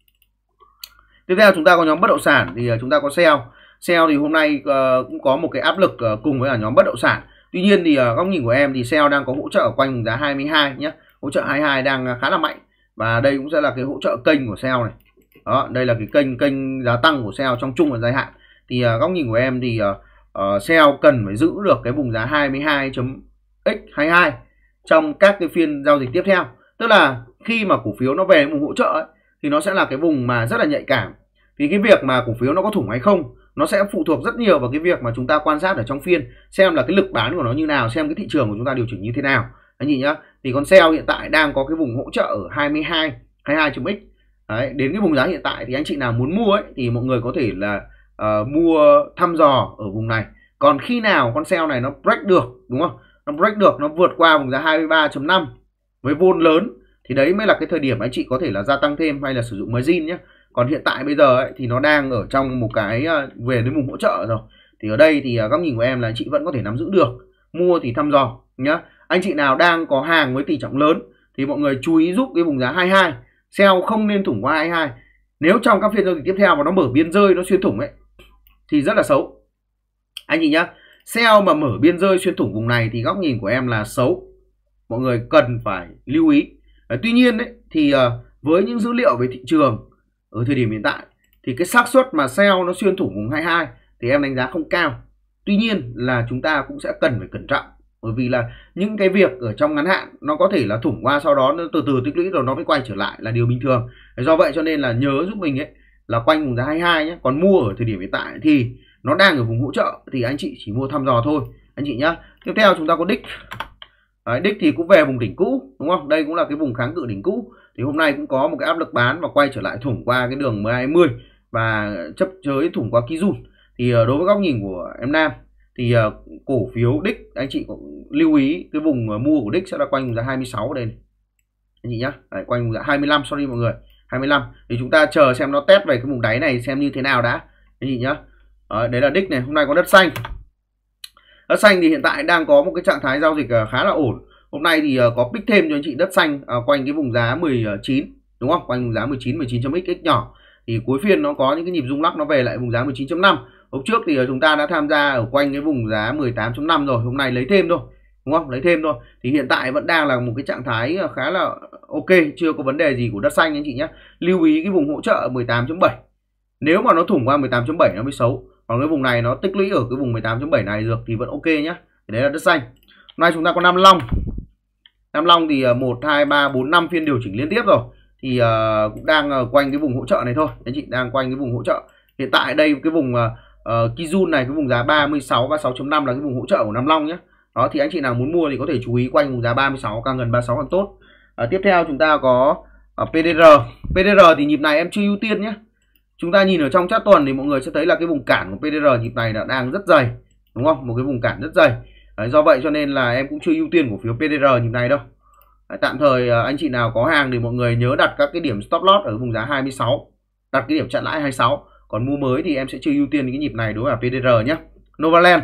Tiếp theo chúng ta có nhóm bất động sản thì chúng ta có sell. Sell thì hôm nay uh, cũng có một cái áp lực uh, cùng với cả nhóm bất động sản. Tuy nhiên thì uh, góc nhìn của em thì sell đang có hỗ trợ ở quanh giá hai mươi hai nhé. Hỗ trợ hai mươi hai đang khá là mạnh. Và đây cũng sẽ là cái hỗ trợ kênh của sell này. Đó, đây là cái kênh kênh giá tăng của sell trong chung và dài hạn. Thì uh, góc nhìn của em thì uh, uh, sell cần phải giữ được cái vùng giá hai mươi hai chấm x hai mươi hai trong các cái phiên giao dịch tiếp theo. Tức là khi mà cổ phiếu nó về vùng hỗ trợ ấy, thì nó sẽ là cái vùng mà rất là nhạy cảm. Thì cái việc mà cổ phiếu nó có thủng hay không nó sẽ phụ thuộc rất nhiều vào cái việc mà chúng ta quan sát ở trong phiên, xem là cái lực bán của nó như nào, xem cái thị trường của chúng ta điều chỉnh như thế nào. Anh nhìn nhá, thì con sell hiện tại đang có cái vùng hỗ trợ ở hai mươi hai, hai mươi hai chấm x. Đấy, đến cái vùng giá hiện tại thì anh chị nào muốn mua ấy thì mọi người có thể là uh, mua thăm dò ở vùng này. Còn khi nào con sell này nó break được, đúng không? Nó break được, nó vượt qua vùng giá hai mươi ba chấm năm với vôn lớn thì đấy mới là cái thời điểm anh chị có thể là gia tăng thêm hay là sử dụng margin nhé. Còn hiện tại bây giờ ấy, thì nó đang ở trong một cái về đến vùng hỗ trợ rồi. Thì ở đây thì góc nhìn của em là anh chị vẫn có thể nắm giữ được. Mua thì thăm dò nhá. Anh chị nào đang có hàng với tỷ trọng lớn thì mọi người chú ý giúp cái vùng giá hai mươi hai. Sell không nên thủng qua hai mươi hai. Nếu trong các phiên giao dịch tiếp theo mà nó mở biên rơi, nó xuyên thủng ấy thì rất là xấu. Anh chị nhá, sell mà mở biên rơi xuyên thủng vùng này thì góc nhìn của em là xấu. Mọi người cần phải lưu ý. Đấy, tuy nhiên ấy, thì uh, với những dữ liệu về thị trường ở thời điểm hiện tại thì cái xác suất mà sell nó xuyên thủng vùng hai mươi hai thì em đánh giá không cao. Tuy nhiên là chúng ta cũng sẽ cần phải cẩn trọng, bởi vì là những cái việc ở trong ngắn hạn nó có thể là thủng qua sau đó nó từ từ tích lũy rồi nó mới quay trở lại là điều bình thường. Do vậy cho nên là nhớ giúp mình ấy là quanh vùng giá hai mươi hai nhé. Còn mua ở thời điểm hiện tại thì nó đang ở vùng hỗ trợ thì anh chị chỉ mua thăm dò thôi anh chị nhá. Tiếp theo chúng ta có đích. Đấy, đích thì cũng về vùng đỉnh cũ, đúng không? Đây cũng là cái vùng kháng cự đỉnh cũ. Thì hôm nay cũng có một cái áp lực bán và quay trở lại thủng qua cái đường M hai mươi và chấp chới thủng qua Kijun. Thì đối với góc nhìn của em Nam thì cổ phiếu đích anh chị cũng lưu ý cái vùng mua của đích sẽ là quanh vùng giá hai mươi sáu đây này. Anh chị nhá. Đấy, quanh vùng giá hai mươi lăm, sorry mọi người, hai mươi lăm. Thì chúng ta chờ xem nó test về cái vùng đáy này xem như thế nào đã. Anh chị nhá. Đấy, đấy là đích này, hôm nay có đất xanh. Đất xanh thì hiện tại đang có một cái trạng thái giao dịch khá là ổn. Hôm nay thì có pick thêm cho anh chị đất xanh quanh cái vùng giá mười chín, đúng không? Quanh vùng giá mười chín, mười chín chấm x nhỏ. Thì cuối phiên nó có những cái nhịp rung lắc nó về lại vùng giá mười chín chấm năm. Hôm trước thì chúng ta đã tham gia ở quanh cái vùng giá mười tám chấm năm rồi, hôm nay lấy thêm thôi, đúng không? Lấy thêm thôi. Thì hiện tại vẫn đang là một cái trạng thái khá là ok, chưa có vấn đề gì của đất xanh anh chị nhé. Lưu ý cái vùng hỗ trợ mười tám chấm bảy. Nếu mà nó thủng qua mười tám chấm bảy nó mới xấu. Còn cái vùng này nó tích lũy ở cái vùng mười tám chấm bảy này được thì vẫn ok nhá. Thì đấy là đất xanh. Hôm nay chúng ta có Nam Long. Nam Long thì một, hai, ba, bốn, năm phiên điều chỉnh liên tiếp rồi. Thì uh, cũng đang uh, quanh cái vùng hỗ trợ này thôi. Anh chị đang quanh cái vùng hỗ trợ. Hiện tại đây cái vùng uh, uh, Kijun này, cái vùng giá ba mươi sáu, ba mươi sáu chấm năm là cái vùng hỗ trợ của Nam Long nhé. Đó thì anh chị nào muốn mua thì có thể chú ý quanh vùng giá ba mươi sáu, càng gần ba mươi sáu càng tốt. Uh, tiếp theo chúng ta có uh, pê đê rờ. pê đê rờ thì nhịp này em chưa ưu tiên nhé. Chúng ta nhìn ở trong chart tuần thì mọi người sẽ thấy là cái vùng cản của pê đê rờ nhịp này là đang rất dày, đúng không? Một cái vùng cản rất dày. Đấy, do vậy cho nên là em cũng chưa ưu tiên cổ phiếu pê đê rờ nhịp này đâu. Đấy, tạm thời anh chị nào có hàng thì mọi người nhớ đặt các cái điểm stop loss ở vùng giá hai mươi sáu, đặt cái điểm chặn lãi hai mươi sáu. Còn mua mới thì em sẽ chưa ưu tiên cái nhịp này đối với pê đê rờ nhé. Novaland.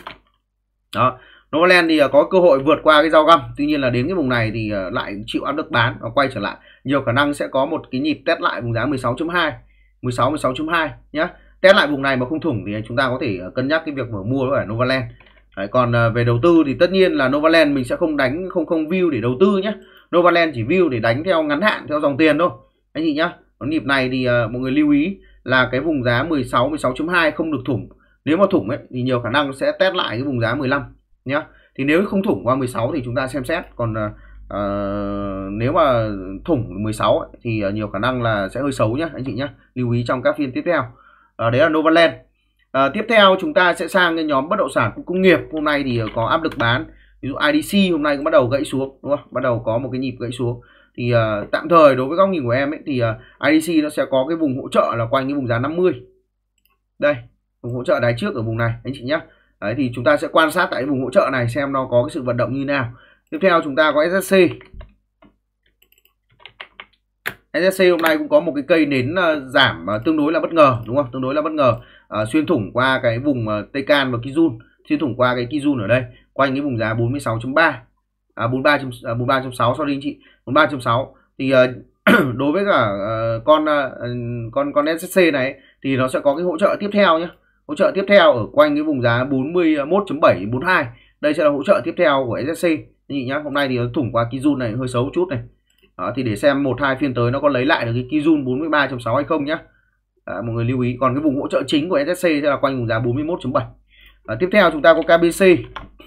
Đó, Novaland thì có cơ hội vượt qua cái giao găm, tuy nhiên là đến cái vùng này thì lại chịu áp lực bán và quay trở lại. Nhiều khả năng sẽ có một cái nhịp test lại vùng giá mười sáu chấm hai, mười sáu, mười sáu chấm hai nhé. Test lại vùng này mà không thủng thì chúng ta có thể cân nhắc cái việc mở mua với Novaland. Đấy, còn về đầu tư thì tất nhiên là Novaland mình sẽ không đánh không không view để đầu tư nhé. Novaland chỉ view để đánh theo ngắn hạn, theo dòng tiền thôi anh chị nhá. Còn nhịp này thì uh, mọi người lưu ý là cái vùng giá mười sáu, mười sáu chấm hai không được thủng. Nếu mà thủng ấy thì nhiều khả năng sẽ test lại cái vùng giá mười lăm nhá. Thì nếu không thủng qua mười sáu thì chúng ta xem xét. Còn uh, uh, nếu mà thủng mười sáu ấy, thì uh, nhiều khả năng là sẽ hơi xấu nhá anh chị nhá. Lưu ý trong các phiên tiếp theo. Uh, đấy là Novaland. À, tiếp theo chúng ta sẽ sang cái nhóm bất động sản công nghiệp. Hôm nay thì có áp lực bán. Ví dụ i đê xê hôm nay cũng bắt đầu gãy xuống, đúng không? Bắt đầu có một cái nhịp gãy xuống. Thì uh, tạm thời đối với góc nhìn của em ấy thì uh, i đê xê nó sẽ có cái vùng hỗ trợ là quanh cái vùng giá năm mươi. Đây, vùng hỗ trợ đáy trước ở vùng này anh chị nhé. Đấy thì chúng ta sẽ quan sát tại cái vùng hỗ trợ này xem nó có cái sự vận động như nào. Tiếp theo chúng ta có ét ét xê. ét ét xê hôm nay cũng có một cái cây nến uh, giảm uh, tương đối là bất ngờ, đúng không? Tương đối là bất ngờ, uh, xuyên thủng qua cái vùng uh, Teican và Kijun, xuyên thủng qua cái Kijun ở đây, quanh cái vùng giá bốn mươi sáu chấm ba, à, bốn mươi ba chấm sáu sorry anh chị, bốn mươi ba chấm sáu. Thì uh, đối với cả uh, con uh, con con ét ét xê này ấy, thì nó sẽ có cái hỗ trợ tiếp theo nhé. Hỗ trợ tiếp theo ở quanh cái vùng giá bốn mươi mốt chấm bảy bốn mươi hai. Đây sẽ là hỗ trợ tiếp theo của ét ét xê anh chị nhá. Hôm nay thì nó thủng qua Kijun này hơi xấu một chút này. Đó, thì để xem một hai phiên tới nó có lấy lại được cái Kijun bốn mươi ba chấm sáu hay không nhá. À, mọi người lưu ý. Còn cái vùng hỗ trợ chính của ét ét xê sẽ là quanh vùng giá bốn mươi mốt chấm bảy. À, tiếp theo chúng ta có ca bê xê.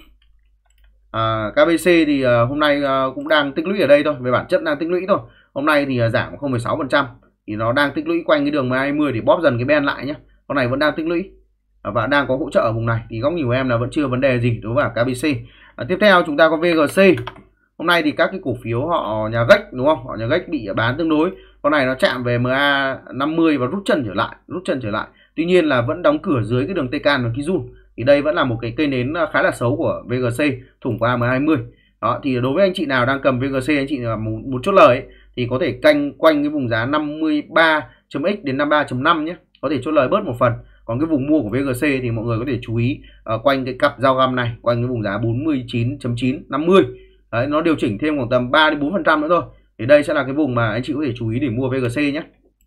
À, ca bê xê thì uh, hôm nay uh, cũng đang tích lũy ở đây thôi, về bản chất đang tích lũy thôi. Hôm nay thì uh, giảm không phẩy sáu phần trăm, thì nó đang tích lũy quanh cái đường M hai mươi để bóp dần cái ben lại nhé. Con này vẫn đang tích lũy uh, và đang có hỗ trợ ở vùng này, thì góc nhìn của em là vẫn chưa vấn đề gì đối với ca bê xê. Uh, tiếp theo chúng ta có vê giê xê. Hôm nay thì các cái cổ phiếu họ nhà gách, đúng không? Họ nhà gách bị bán tương đối. Con này nó chạm về em a năm mươi và rút chân trở lại, rút chân trở lại. Tuy nhiên là vẫn đóng cửa dưới cái đường Teican và Kijun. Thì đây vẫn là một cái cây nến khá là xấu của vê giê xê, thủng qua M hai mươi. Đó, thì đối với anh chị nào đang cầm vê giê xê, anh chị là một, một chốt lời ấy, thì có thể canh quanh cái vùng giá năm mươi ba chấm x đến năm mươi ba chấm năm nhé. Có thể chốt lời bớt một phần. Còn cái vùng mua của vê giê xê thì mọi người có thể chú ý uh, quanh cái cặp giao găm này, quanh cái vùng giá bốn mươi chín chấm chín năm mươi. Đấy, nó điều chỉnh thêm khoảng tầm ba đến bốn phần trăm nữa thôi. Thì đây sẽ là cái vùng mà anh chị có thể chú ý để mua vê giê xê nhé.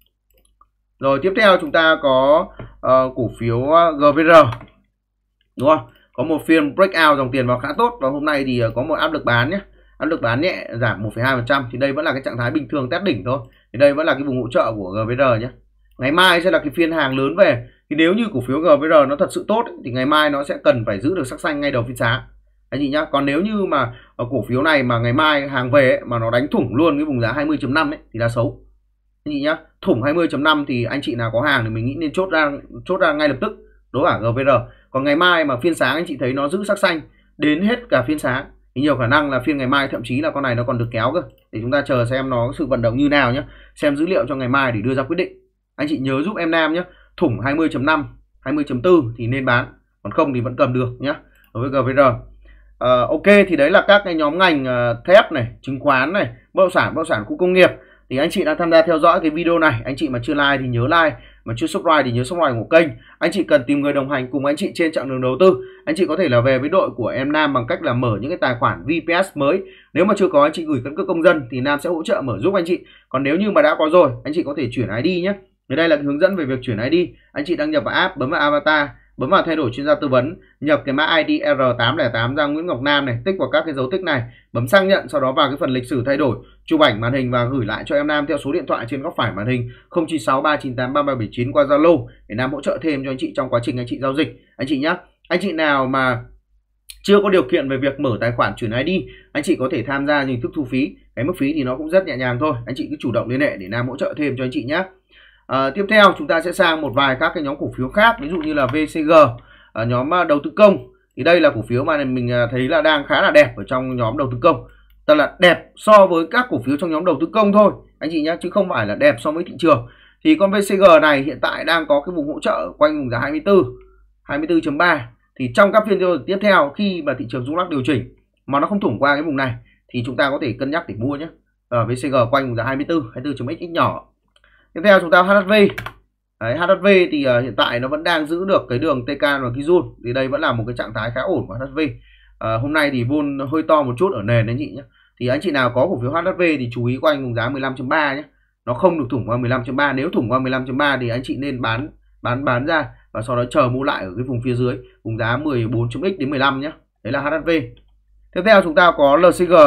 Rồi tiếp theo chúng ta có uh, cổ phiếu giê vê rờ, đúng không? Có một phiên breakout dòng tiền vào khá tốt, và hôm nay thì có một áp lực bán nhé. Áp lực bán nhẹ giảm một phẩy hai phần trăm, thì đây vẫn là cái trạng thái bình thường test đỉnh thôi. Thì đây vẫn là cái vùng hỗ trợ của giê vê rờ nhé. Ngày mai sẽ là cái phiên hàng lớn về. Thì nếu như cổ phiếu giê vê rờ nó thật sự tốt ấy, thì ngày mai nó sẽ cần phải giữ được sắc xanh ngay đầu phiên sáng. Anh chị nhá. Còn nếu như mà cổ phiếu này mà ngày mai hàng về ấy, mà nó đánh thủng luôn cái vùng giá hai mươi chấm năm ấy thì là xấu. Anh chị nhá. Thủng hai mươi chấm năm thì anh chị nào có hàng thì mình nghĩ nên chốt ra chốt ra ngay lập tức đối với giê vê rờ. Còn ngày mai mà phiên sáng anh chị thấy nó giữ sắc xanh đến hết cả phiên sáng thì nhiều khả năng là phiên ngày mai thậm chí là con này nó còn được kéo cơ. Để chúng ta chờ xem nó sự vận động như nào nhé. Xem dữ liệu cho ngày mai để đưa ra quyết định. Anh chị nhớ giúp em Nam nhé. Thủng hai mươi chấm năm, hai mươi chấm bốn thì nên bán. Còn không thì vẫn cầm được nhé. Đối với giê vê rờ. Uh, ok, thì đấy là các cái nhóm ngành uh, thép này, chứng khoán này, bất động sản, bất động sản khu công nghiệp. Thì anh chị đang tham gia theo dõi cái video này, anh chị mà chưa like thì nhớ like, mà chưa subscribe thì nhớ subscribe của kênh. Anh chị cần tìm người đồng hành cùng anh chị trên chặng đường đầu tư. Anh chị có thể là về với đội của em Nam bằng cách là mở những cái tài khoản vê pê ét mới. Nếu mà chưa có, anh chị gửi căn cước công dân thì Nam sẽ hỗ trợ mở giúp anh chị. Còn nếu như mà đã có rồi, anh chị có thể chuyển i đê nhé. Ở đây là hướng dẫn về việc chuyển i đê. Anh chị đăng nhập vào app, bấm vào avatar, bấm vào thay đổi chuyên gia tư vấn, nhập cái mã i đê R tám không tám ra Nguyễn Ngọc Nam này, tích vào các cái dấu tích này, bấm xác nhận, sau đó vào cái phần lịch sử thay đổi, chụp ảnh màn hình và gửi lại cho em Nam theo số điện thoại trên góc phải màn hình không chín sáu ba chín tám ba ba bảy chín qua Zalo để Nam hỗ trợ thêm cho anh chị trong quá trình anh chị giao dịch. Anh chị nhé. Anh chị nào mà chưa có điều kiện về việc mở tài khoản chuyển i đê, anh chị có thể tham gia hình thức thu phí. Cái mức phí thì nó cũng rất nhẹ nhàng thôi. Anh chị cứ chủ động liên hệ để Nam hỗ trợ thêm cho anh chị nhé. À, tiếp theo chúng ta sẽ sang một vài các cái nhóm cổ phiếu khác, ví dụ như là vê xê giê, à, nhóm đầu tư công. Thì đây là cổ phiếu mà mình thấy là đang khá là đẹp ở trong nhóm đầu tư công. Tức là đẹp so với các cổ phiếu trong nhóm đầu tư công thôi anh chị nhé, chứ không phải là đẹp so với thị trường. Thì con vê xê giê này hiện tại đang có cái vùng hỗ trợ quanh vùng giá hai mươi tư, hai mươi tư chấm ba. Thì trong các phiên giao dịch tiếp theo khi mà thị trường rung lắc điều chỉnh mà nó không thủng qua cái vùng này thì chúng ta có thể cân nhắc để mua nhé. Ở vê xê giê quanh vùng giá hai mươi tư, hai mươi tư chấm x nhỏ. Tiếp theo chúng ta hát ét vê. Đấy, hát ét vê thì uh, hiện tại nó vẫn đang giữ được cái đường Teican và Kijun. Thì đây vẫn là một cái trạng thái khá ổn của hát ét vê. Uh, hôm nay thì vol hơi to một chút ở nền anh chị nhé. Thì anh chị nào có cổ phiếu hát ét vê thì chú ý quanh vùng giá mười lăm chấm ba nhé. Nó không được thủng qua mười lăm chấm ba. Nếu thủng qua mười lăm chấm ba thì anh chị nên bán bán bán ra và sau đó chờ mua lại ở cái vùng phía dưới, vùng giá mười bốn chấm x đến mười lăm nhé. Đấy là hát ét vê. Tiếp theo chúng ta có lờ xê giê.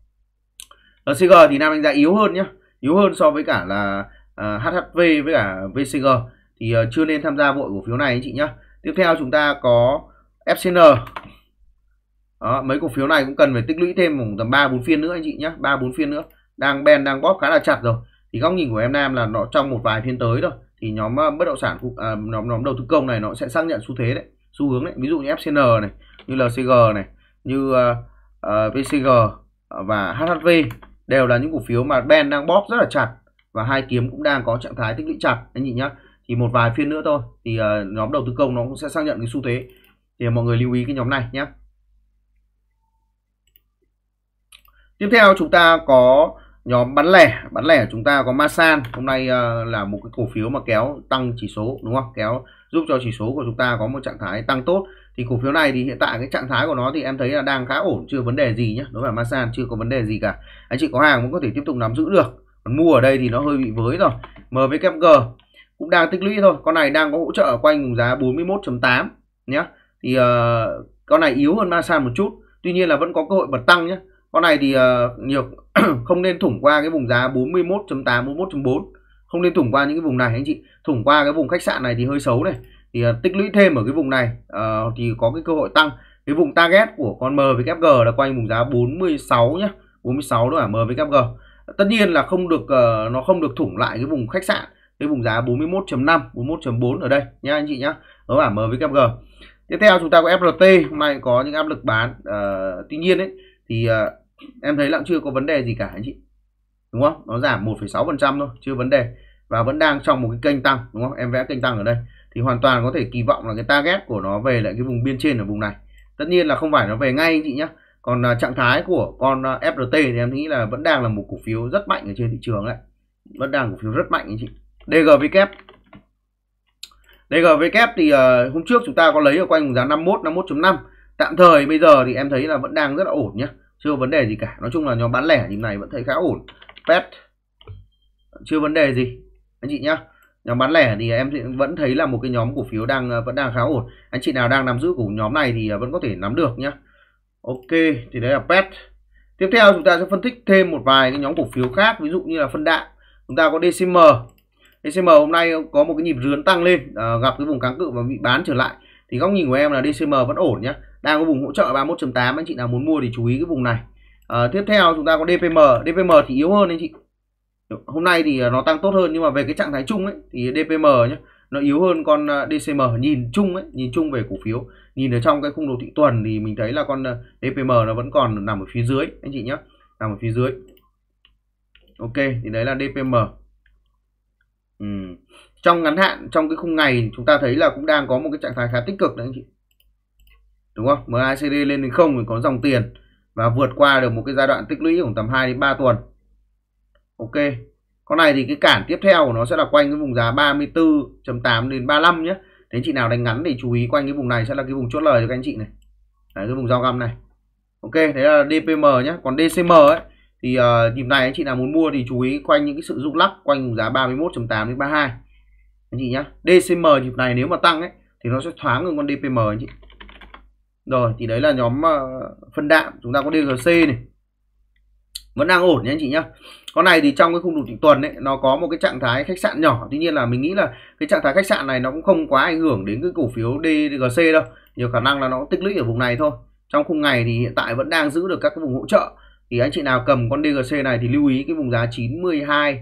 lờ xê giê thì Nam đánh giá yếu hơn nhé. Yếu hơn so với cả là Uh, hát ét vê với cả vê xê giê thì uh, chưa nên tham gia vội cổ phiếu này anh chị nhé. Tiếp theo chúng ta có ép xê en. Đó, mấy cổ phiếu này cũng cần phải tích lũy thêm một tầm ba bốn phiên nữa anh chị nhé, ba bốn phiên nữa. Đang bend đang bóp khá là chặt rồi. Thì góc nhìn của em Nam là nó trong một vài phiên tới thôi thì nhóm uh, bất động sản uh, nhóm nhóm đầu tư công này nó sẽ xác nhận xu thế đấy, xu hướng đấy. Ví dụ như ép xê en này, như lờ xê giê này, như uh, uh, vê xê giê và hát ét vê đều là những cổ phiếu mà bend đang bóp rất là chặt. Và hai kiếm cũng đang có trạng thái tích lũy chặt anh chị nhé. Thì một vài phiên nữa thôi thì uh, nhóm đầu tư công nó cũng sẽ xác nhận cái xu thế. Thì mọi người lưu ý cái nhóm này nhé. Tiếp theo chúng ta có Nhóm bán lẻ, bán lẻ chúng ta có Masan. Hôm nay uh, là một cái cổ phiếu mà kéo tăng chỉ số, đúng không? Kéo giúp cho chỉ số của chúng ta có một trạng thái tăng tốt. Thì cổ phiếu này thì hiện tại cái trạng thái của nó thì em thấy là đang khá ổn, chưa vấn đề gì nhé. Đối với Masan chưa có vấn đề gì cả. Anh chị có hàng cũng có thể tiếp tục nắm giữ được. Còn mua ở đây thì nó hơi bị với rồi. em vê kép giê cũng đang tích lũy thôi. Con này đang có hỗ trợ ở quanh vùng giá bốn mươi mốt chấm tám nhé. Thì uh, con này yếu hơn Masan một chút. Tuy nhiên là vẫn có cơ hội bật tăng nhé. Con này thì uh, nhiều không nên thủng qua cái vùng giá bốn mươi mốt chấm tám, bốn mươi mốt chấm bốn. Không nên thủng qua những cái vùng này anh chị. Thủng qua cái vùng khách sạn này thì hơi xấu này. Thì uh, tích lũy thêm ở cái vùng này uh, thì có cái cơ hội tăng. Cái vùng target của con em vê kép giê là quanh vùng giá bốn mươi sáu nhá. bốn mươi sáu đó là em vê kép giê. Tất nhiên là không được uh, nó không được thủng lại cái vùng khách sạn, cái vùng giá bốn mươi mốt chấm năm, bốn mươi mốt chấm bốn ở đây nhá anh chị nhá. Đó là em vê kép giê. Tiếp theo chúng ta có ép rờ tê, hôm nay có những áp lực bán. Uh, tuy nhiên ấy thì uh, em thấy là chưa có vấn đề gì cả anh chị, đúng không? Nó giảm một phẩy sáu phần trăm thôi, chưa vấn đề, và vẫn đang trong một cái kênh tăng, đúng không? Em vẽ kênh tăng ở đây thì hoàn toàn có thể kỳ vọng là cái target của nó về lại cái vùng biên trên ở vùng này. Tất nhiên là không phải nó về ngay anh chị nhé. Còn uh, trạng thái của con uh, ép rờ tê thì em nghĩ là vẫn đang là một cổ phiếu rất mạnh ở trên thị trường đấy, vẫn đang cổ phiếu rất mạnh anh chị. đê giê vê kép, đê giê vê kép thì uh, hôm trước chúng ta có lấy ở quanh vùng giá năm mươi mốt, năm mươi mốt chấm năm. Tạm thời bây giờ thì em thấy là vẫn đang rất là ổn nhé, chưa vấn đề gì cả. Nói chung là nhóm bán lẻ như này vẫn thấy khá ổn. pet chưa vấn đề gì anh chị nhá. Nhóm bán lẻ thì em vẫn thấy là một cái nhóm cổ phiếu đang vẫn đang khá ổn. Anh chị nào đang nắm giữ của nhóm này thì vẫn có thể nắm được nhá. Ok, thì đấy là pet. Tiếp theo chúng ta sẽ phân tích thêm một vài cái nhóm cổ phiếu khác, ví dụ như là phân đạm. Chúng ta có đê xê em. đê xê em hôm nay có một cái nhịp rướn tăng lên, à, gặp cái vùng kháng cự và bị bán trở lại. Thì góc nhìn của em là đê xê em vẫn ổn nhá, đang có vùng hỗ trợ ba mươi mốt chấm tám. Anh chị nào muốn mua thì chú ý cái vùng này. À, tiếp theo chúng ta có đê pê em. đê pê em thì yếu hơn anh chị. Hôm nay thì nó tăng tốt hơn, nhưng mà về cái trạng thái chung ấy thì đê pê em nhé, nó yếu hơn con đê xê em. Nhìn chung ấy, nhìn chung về cổ phiếu, nhìn ở trong cái khung đồ thị tuần thì mình thấy là con đê pê em nó vẫn còn nằm ở phía dưới anh chị nhé, nằm ở phía dưới. Ok, thì đấy là đê pê em. Ừ. Trong ngắn hạn, trong cái khung ngày chúng ta thấy là cũng đang có một cái trạng thái khá tích cực đấy anh chị, đúng không? em a xê đê lên đến không thì có dòng tiền và vượt qua được một cái giai đoạn tích lũy khoảng tầm hai đến ba tuần. Ok, con này thì cái cản tiếp theo của nó sẽ là quanh cái vùng giá ba mươi tư chấm tám đến ba mươi lăm nhé. Thế anh chị nào đánh ngắn thì chú ý quanh cái vùng này sẽ là cái vùng chốt lời cho các anh chị này. Đấy, cái vùng giao găm này. Ok, thế là đê pê em nhé. Còn đê xê em ấy thì uh, nhịp này anh chị nào muốn mua thì chú ý quanh những cái sự rung lắc quanh vùng giá ba mươi mốt chấm tám đến ba mươi hai anh chị nhé. đê xê em nhịp này nếu mà tăng ấy thì nó sẽ thoáng hơn con đê pê em anh chị. Rồi thì đấy là nhóm uh, phân đạm. Chúng ta có đê giê xê này, vẫn đang ổn nhé anh chị nhé. Con này thì trong cái khung đồ thị tuần ấy nó có một cái trạng thái khách sạn nhỏ, tuy nhiên là mình nghĩ là cái trạng thái khách sạn này nó cũng không quá ảnh hưởng đến cái cổ phiếu đê giê xê đâu, nhiều khả năng là nó tích lũy ở vùng này thôi. Trong khung ngày thì hiện tại vẫn đang giữ được các cái vùng hỗ trợ, thì anh chị nào cầm con đê giê xê này thì lưu ý cái vùng giá chín mươi hai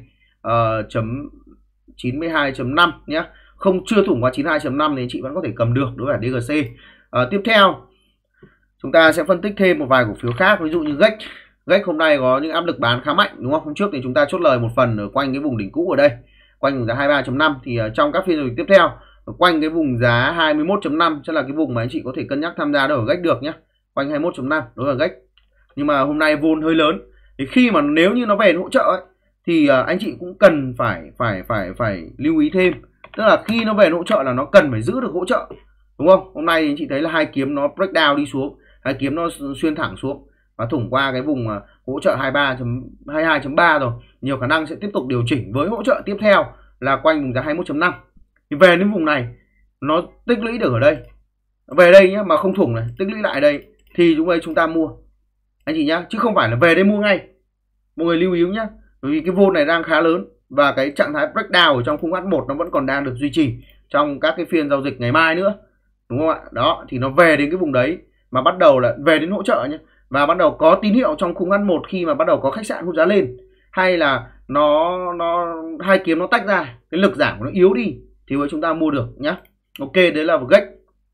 chấm năm nhé, không chưa thủng qua chín mươi hai chấm năm thì anh chị vẫn có thể cầm được đối với đê giê xê. À, tiếp theo chúng ta sẽ phân tích thêm một vài cổ phiếu khác, ví dụ như giếch. giếch hôm nay có những áp lực bán khá mạnh, đúng không? Hôm trước thì chúng ta chốt lời một phần ở quanh cái vùng đỉnh cũ ở đây, quanh vùng giá hai mươi ba chấm năm. Thì trong các phiên giao dịch tiếp theo ở quanh cái vùng giá hai mươi mốt chấm năm sẽ là cái vùng mà anh chị có thể cân nhắc tham gia ở giếch được nhé, quanh hai mươi mốt chấm năm đối với giếch. Nhưng mà hôm nay vôn hơi lớn, thì khi mà nếu như nó về hỗ trợ ấy, thì anh chị cũng cần phải phải phải phải lưu ý thêm, tức là khi nó về hỗ trợ là nó cần phải giữ được hỗ trợ, đúng không? Hôm nay anh chị thấy là hai kiếm nó break down đi xuống, hai kiếm nó xuyên thẳng xuống và thủng qua cái vùng hỗ trợ hai mươi ba chấm hai mươi hai chấm ba rồi, nhiều khả năng sẽ tiếp tục điều chỉnh với hỗ trợ tiếp theo là quanh vùng giá hai mươi mốt chấm năm. Thì về đến vùng này nó tích lũy được ở đây, về đây nhé, mà không thủng này, tích lũy lại đây thì chúng đây chúng ta mua anh chị nhá, chứ không phải là về đây mua ngay. Mọi người lưu ý nhá, bởi vì cái vôn này đang khá lớn và cái trạng thái breakdown ở trong khung H một nó vẫn còn đang được duy trì trong các cái phiên giao dịch ngày mai nữa, đúng không ạ? Đó thì nó về đến cái vùng đấy mà bắt đầu là về đến hỗ trợ nhé, và bắt đầu có tín hiệu trong khung H một khi mà bắt đầu có khách sạn hút giá lên, hay là nó nó hai kiếm nó tách ra, cái lực giảm của nó yếu đi thì với chúng ta mua được nhá. Ok, đấy là giếch.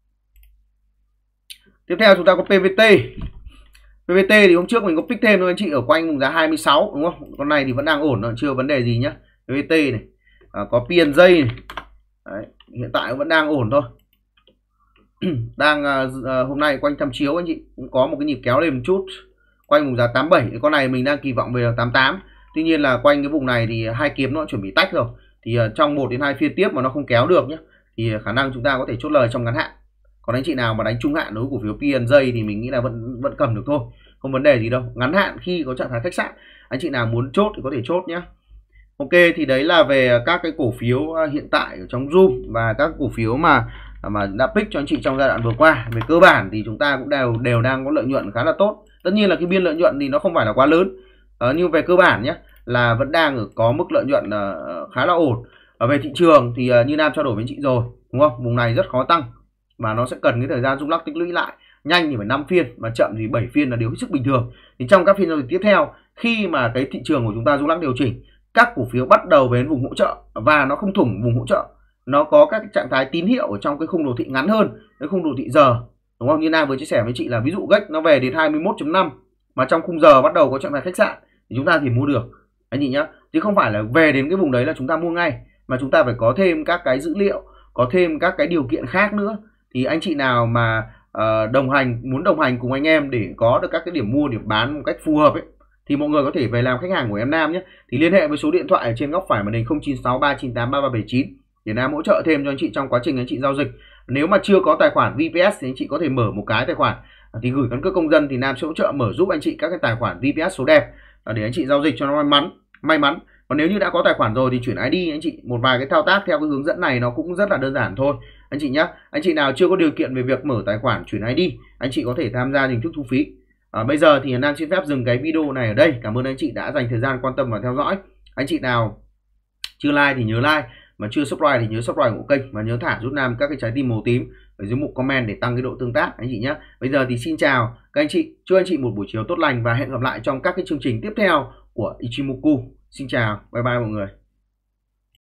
Tiếp theo chúng ta có pê vê tê. pê vê tê thì hôm trước mình có pick thêm thôi anh chị, ở quanh vùng giá hai mươi sáu, đúng không? Con này thì vẫn đang ổn, chưa vấn đề gì nhá. pê vê tê này, à, có pê en gi này. Đấy, hiện tại vẫn đang ổn thôi. Đang uh, hôm nay quanh tham chiếu anh chị, cũng có một cái nhịp kéo lên một chút quanh vùng giá tám mươi bảy. Con này mình đang kỳ vọng về là tám mươi tám. Tuy nhiên là quanh cái vùng này thì hai kiếm nó chuẩn bị tách rồi, thì uh, trong một đến hai phiên tiếp mà nó không kéo được nhé, thì khả năng chúng ta có thể chốt lời trong ngắn hạn. Còn anh chị nào mà đánh trung hạn đối với cổ phiếu pê en gi thì mình nghĩ là vẫn vẫn cầm được thôi, không vấn đề gì đâu. Ngắn hạn khi có trạng thái khách sạn, anh chị nào muốn chốt thì có thể chốt nhé. Ok, thì đấy là về các cái cổ phiếu hiện tại ở trong Zoom và các cổ phiếu mà mà đã pick cho anh chị trong giai đoạn vừa qua. Về cơ bản thì chúng ta cũng đều đều đang có lợi nhuận khá là tốt. Tất nhiên là cái biên lợi nhuận thì nó không phải là quá lớn, ờ, nhưng về cơ bản nhé là vẫn đang ở có mức lợi nhuận uh, khá là ổn. Ở về thị trường thì uh, như Nam trao đổi với anh chị rồi, đúng không? Vùng này rất khó tăng và nó sẽ cần cái thời gian rung lắc tích lũy lại. Nhanh thì phải năm phiên mà chậm thì bảy phiên là điều hết sức bình thường. Thì trong các phiên giao dịch tiếp theo, khi mà cái thị trường của chúng ta rung lắc điều chỉnh, các cổ phiếu bắt đầu về đến vùng hỗ trợ và nó không thủng vùng hỗ trợ, nó có các trạng thái tín hiệu ở trong cái khung đồ thị ngắn hơn, cái khung đồ thị giờ, đúng không? Như Nam vừa chia sẻ với chị là ví dụ gách nó về đến hai mươi mốt chấm năm mà trong khung giờ bắt đầu có trạng thái khách sạn thì chúng ta thì mua được anh chị nhá, chứ không phải là về đến cái vùng đấy là chúng ta mua ngay, mà chúng ta phải có thêm các cái dữ liệu, có thêm các cái điều kiện khác nữa. Thì anh chị nào mà uh, đồng hành muốn đồng hành cùng anh em để có được các cái điểm mua điểm bán một cách phù hợp ấy, thì mọi người có thể về làm khách hàng của em Nam nhé. Thì liên hệ với số điện thoại ở trên góc phải màn hình không chín sáu ba chín tám ba ba bảy chín để Nam hỗ trợ thêm cho anh chị trong quá trình anh chị giao dịch. Nếu mà chưa có tài khoản vê pê ét thì anh chị có thể mở một cái tài khoản thì gửi căn cước công dân, thì Nam sẽ hỗ trợ mở giúp anh chị các cái tài khoản vê pê ét số đẹp để anh chị giao dịch cho nó may mắn may mắn. Còn nếu như đã có tài khoản rồi thì chuyển i đê anh chị, một vài cái thao tác theo cái hướng dẫn này nó cũng rất là đơn giản thôi anh chị nhé. Anh chị nào chưa có điều kiện về việc mở tài khoản chuyển i đê, anh chị có thể tham gia hình thức thu phí. À, bây giờ thì Nam xin phép dừng cái video này ở đây. Cảm ơn anh chị đã dành thời gian quan tâm và theo dõi. Anh chị nào chưa like thì nhớ like, mà chưa subscribe thì nhớ subscribe của kênh, và nhớ thả giúp Nam các cái trái tim màu tím ở dưới mục comment để tăng cái độ tương tác anh chị nhé. Bây giờ thì xin chào các anh chị, chúc anh chị một buổi chiều tốt lành và hẹn gặp lại trong các cái chương trình tiếp theo của Ichimoku. Xin chào, bye bye mọi người.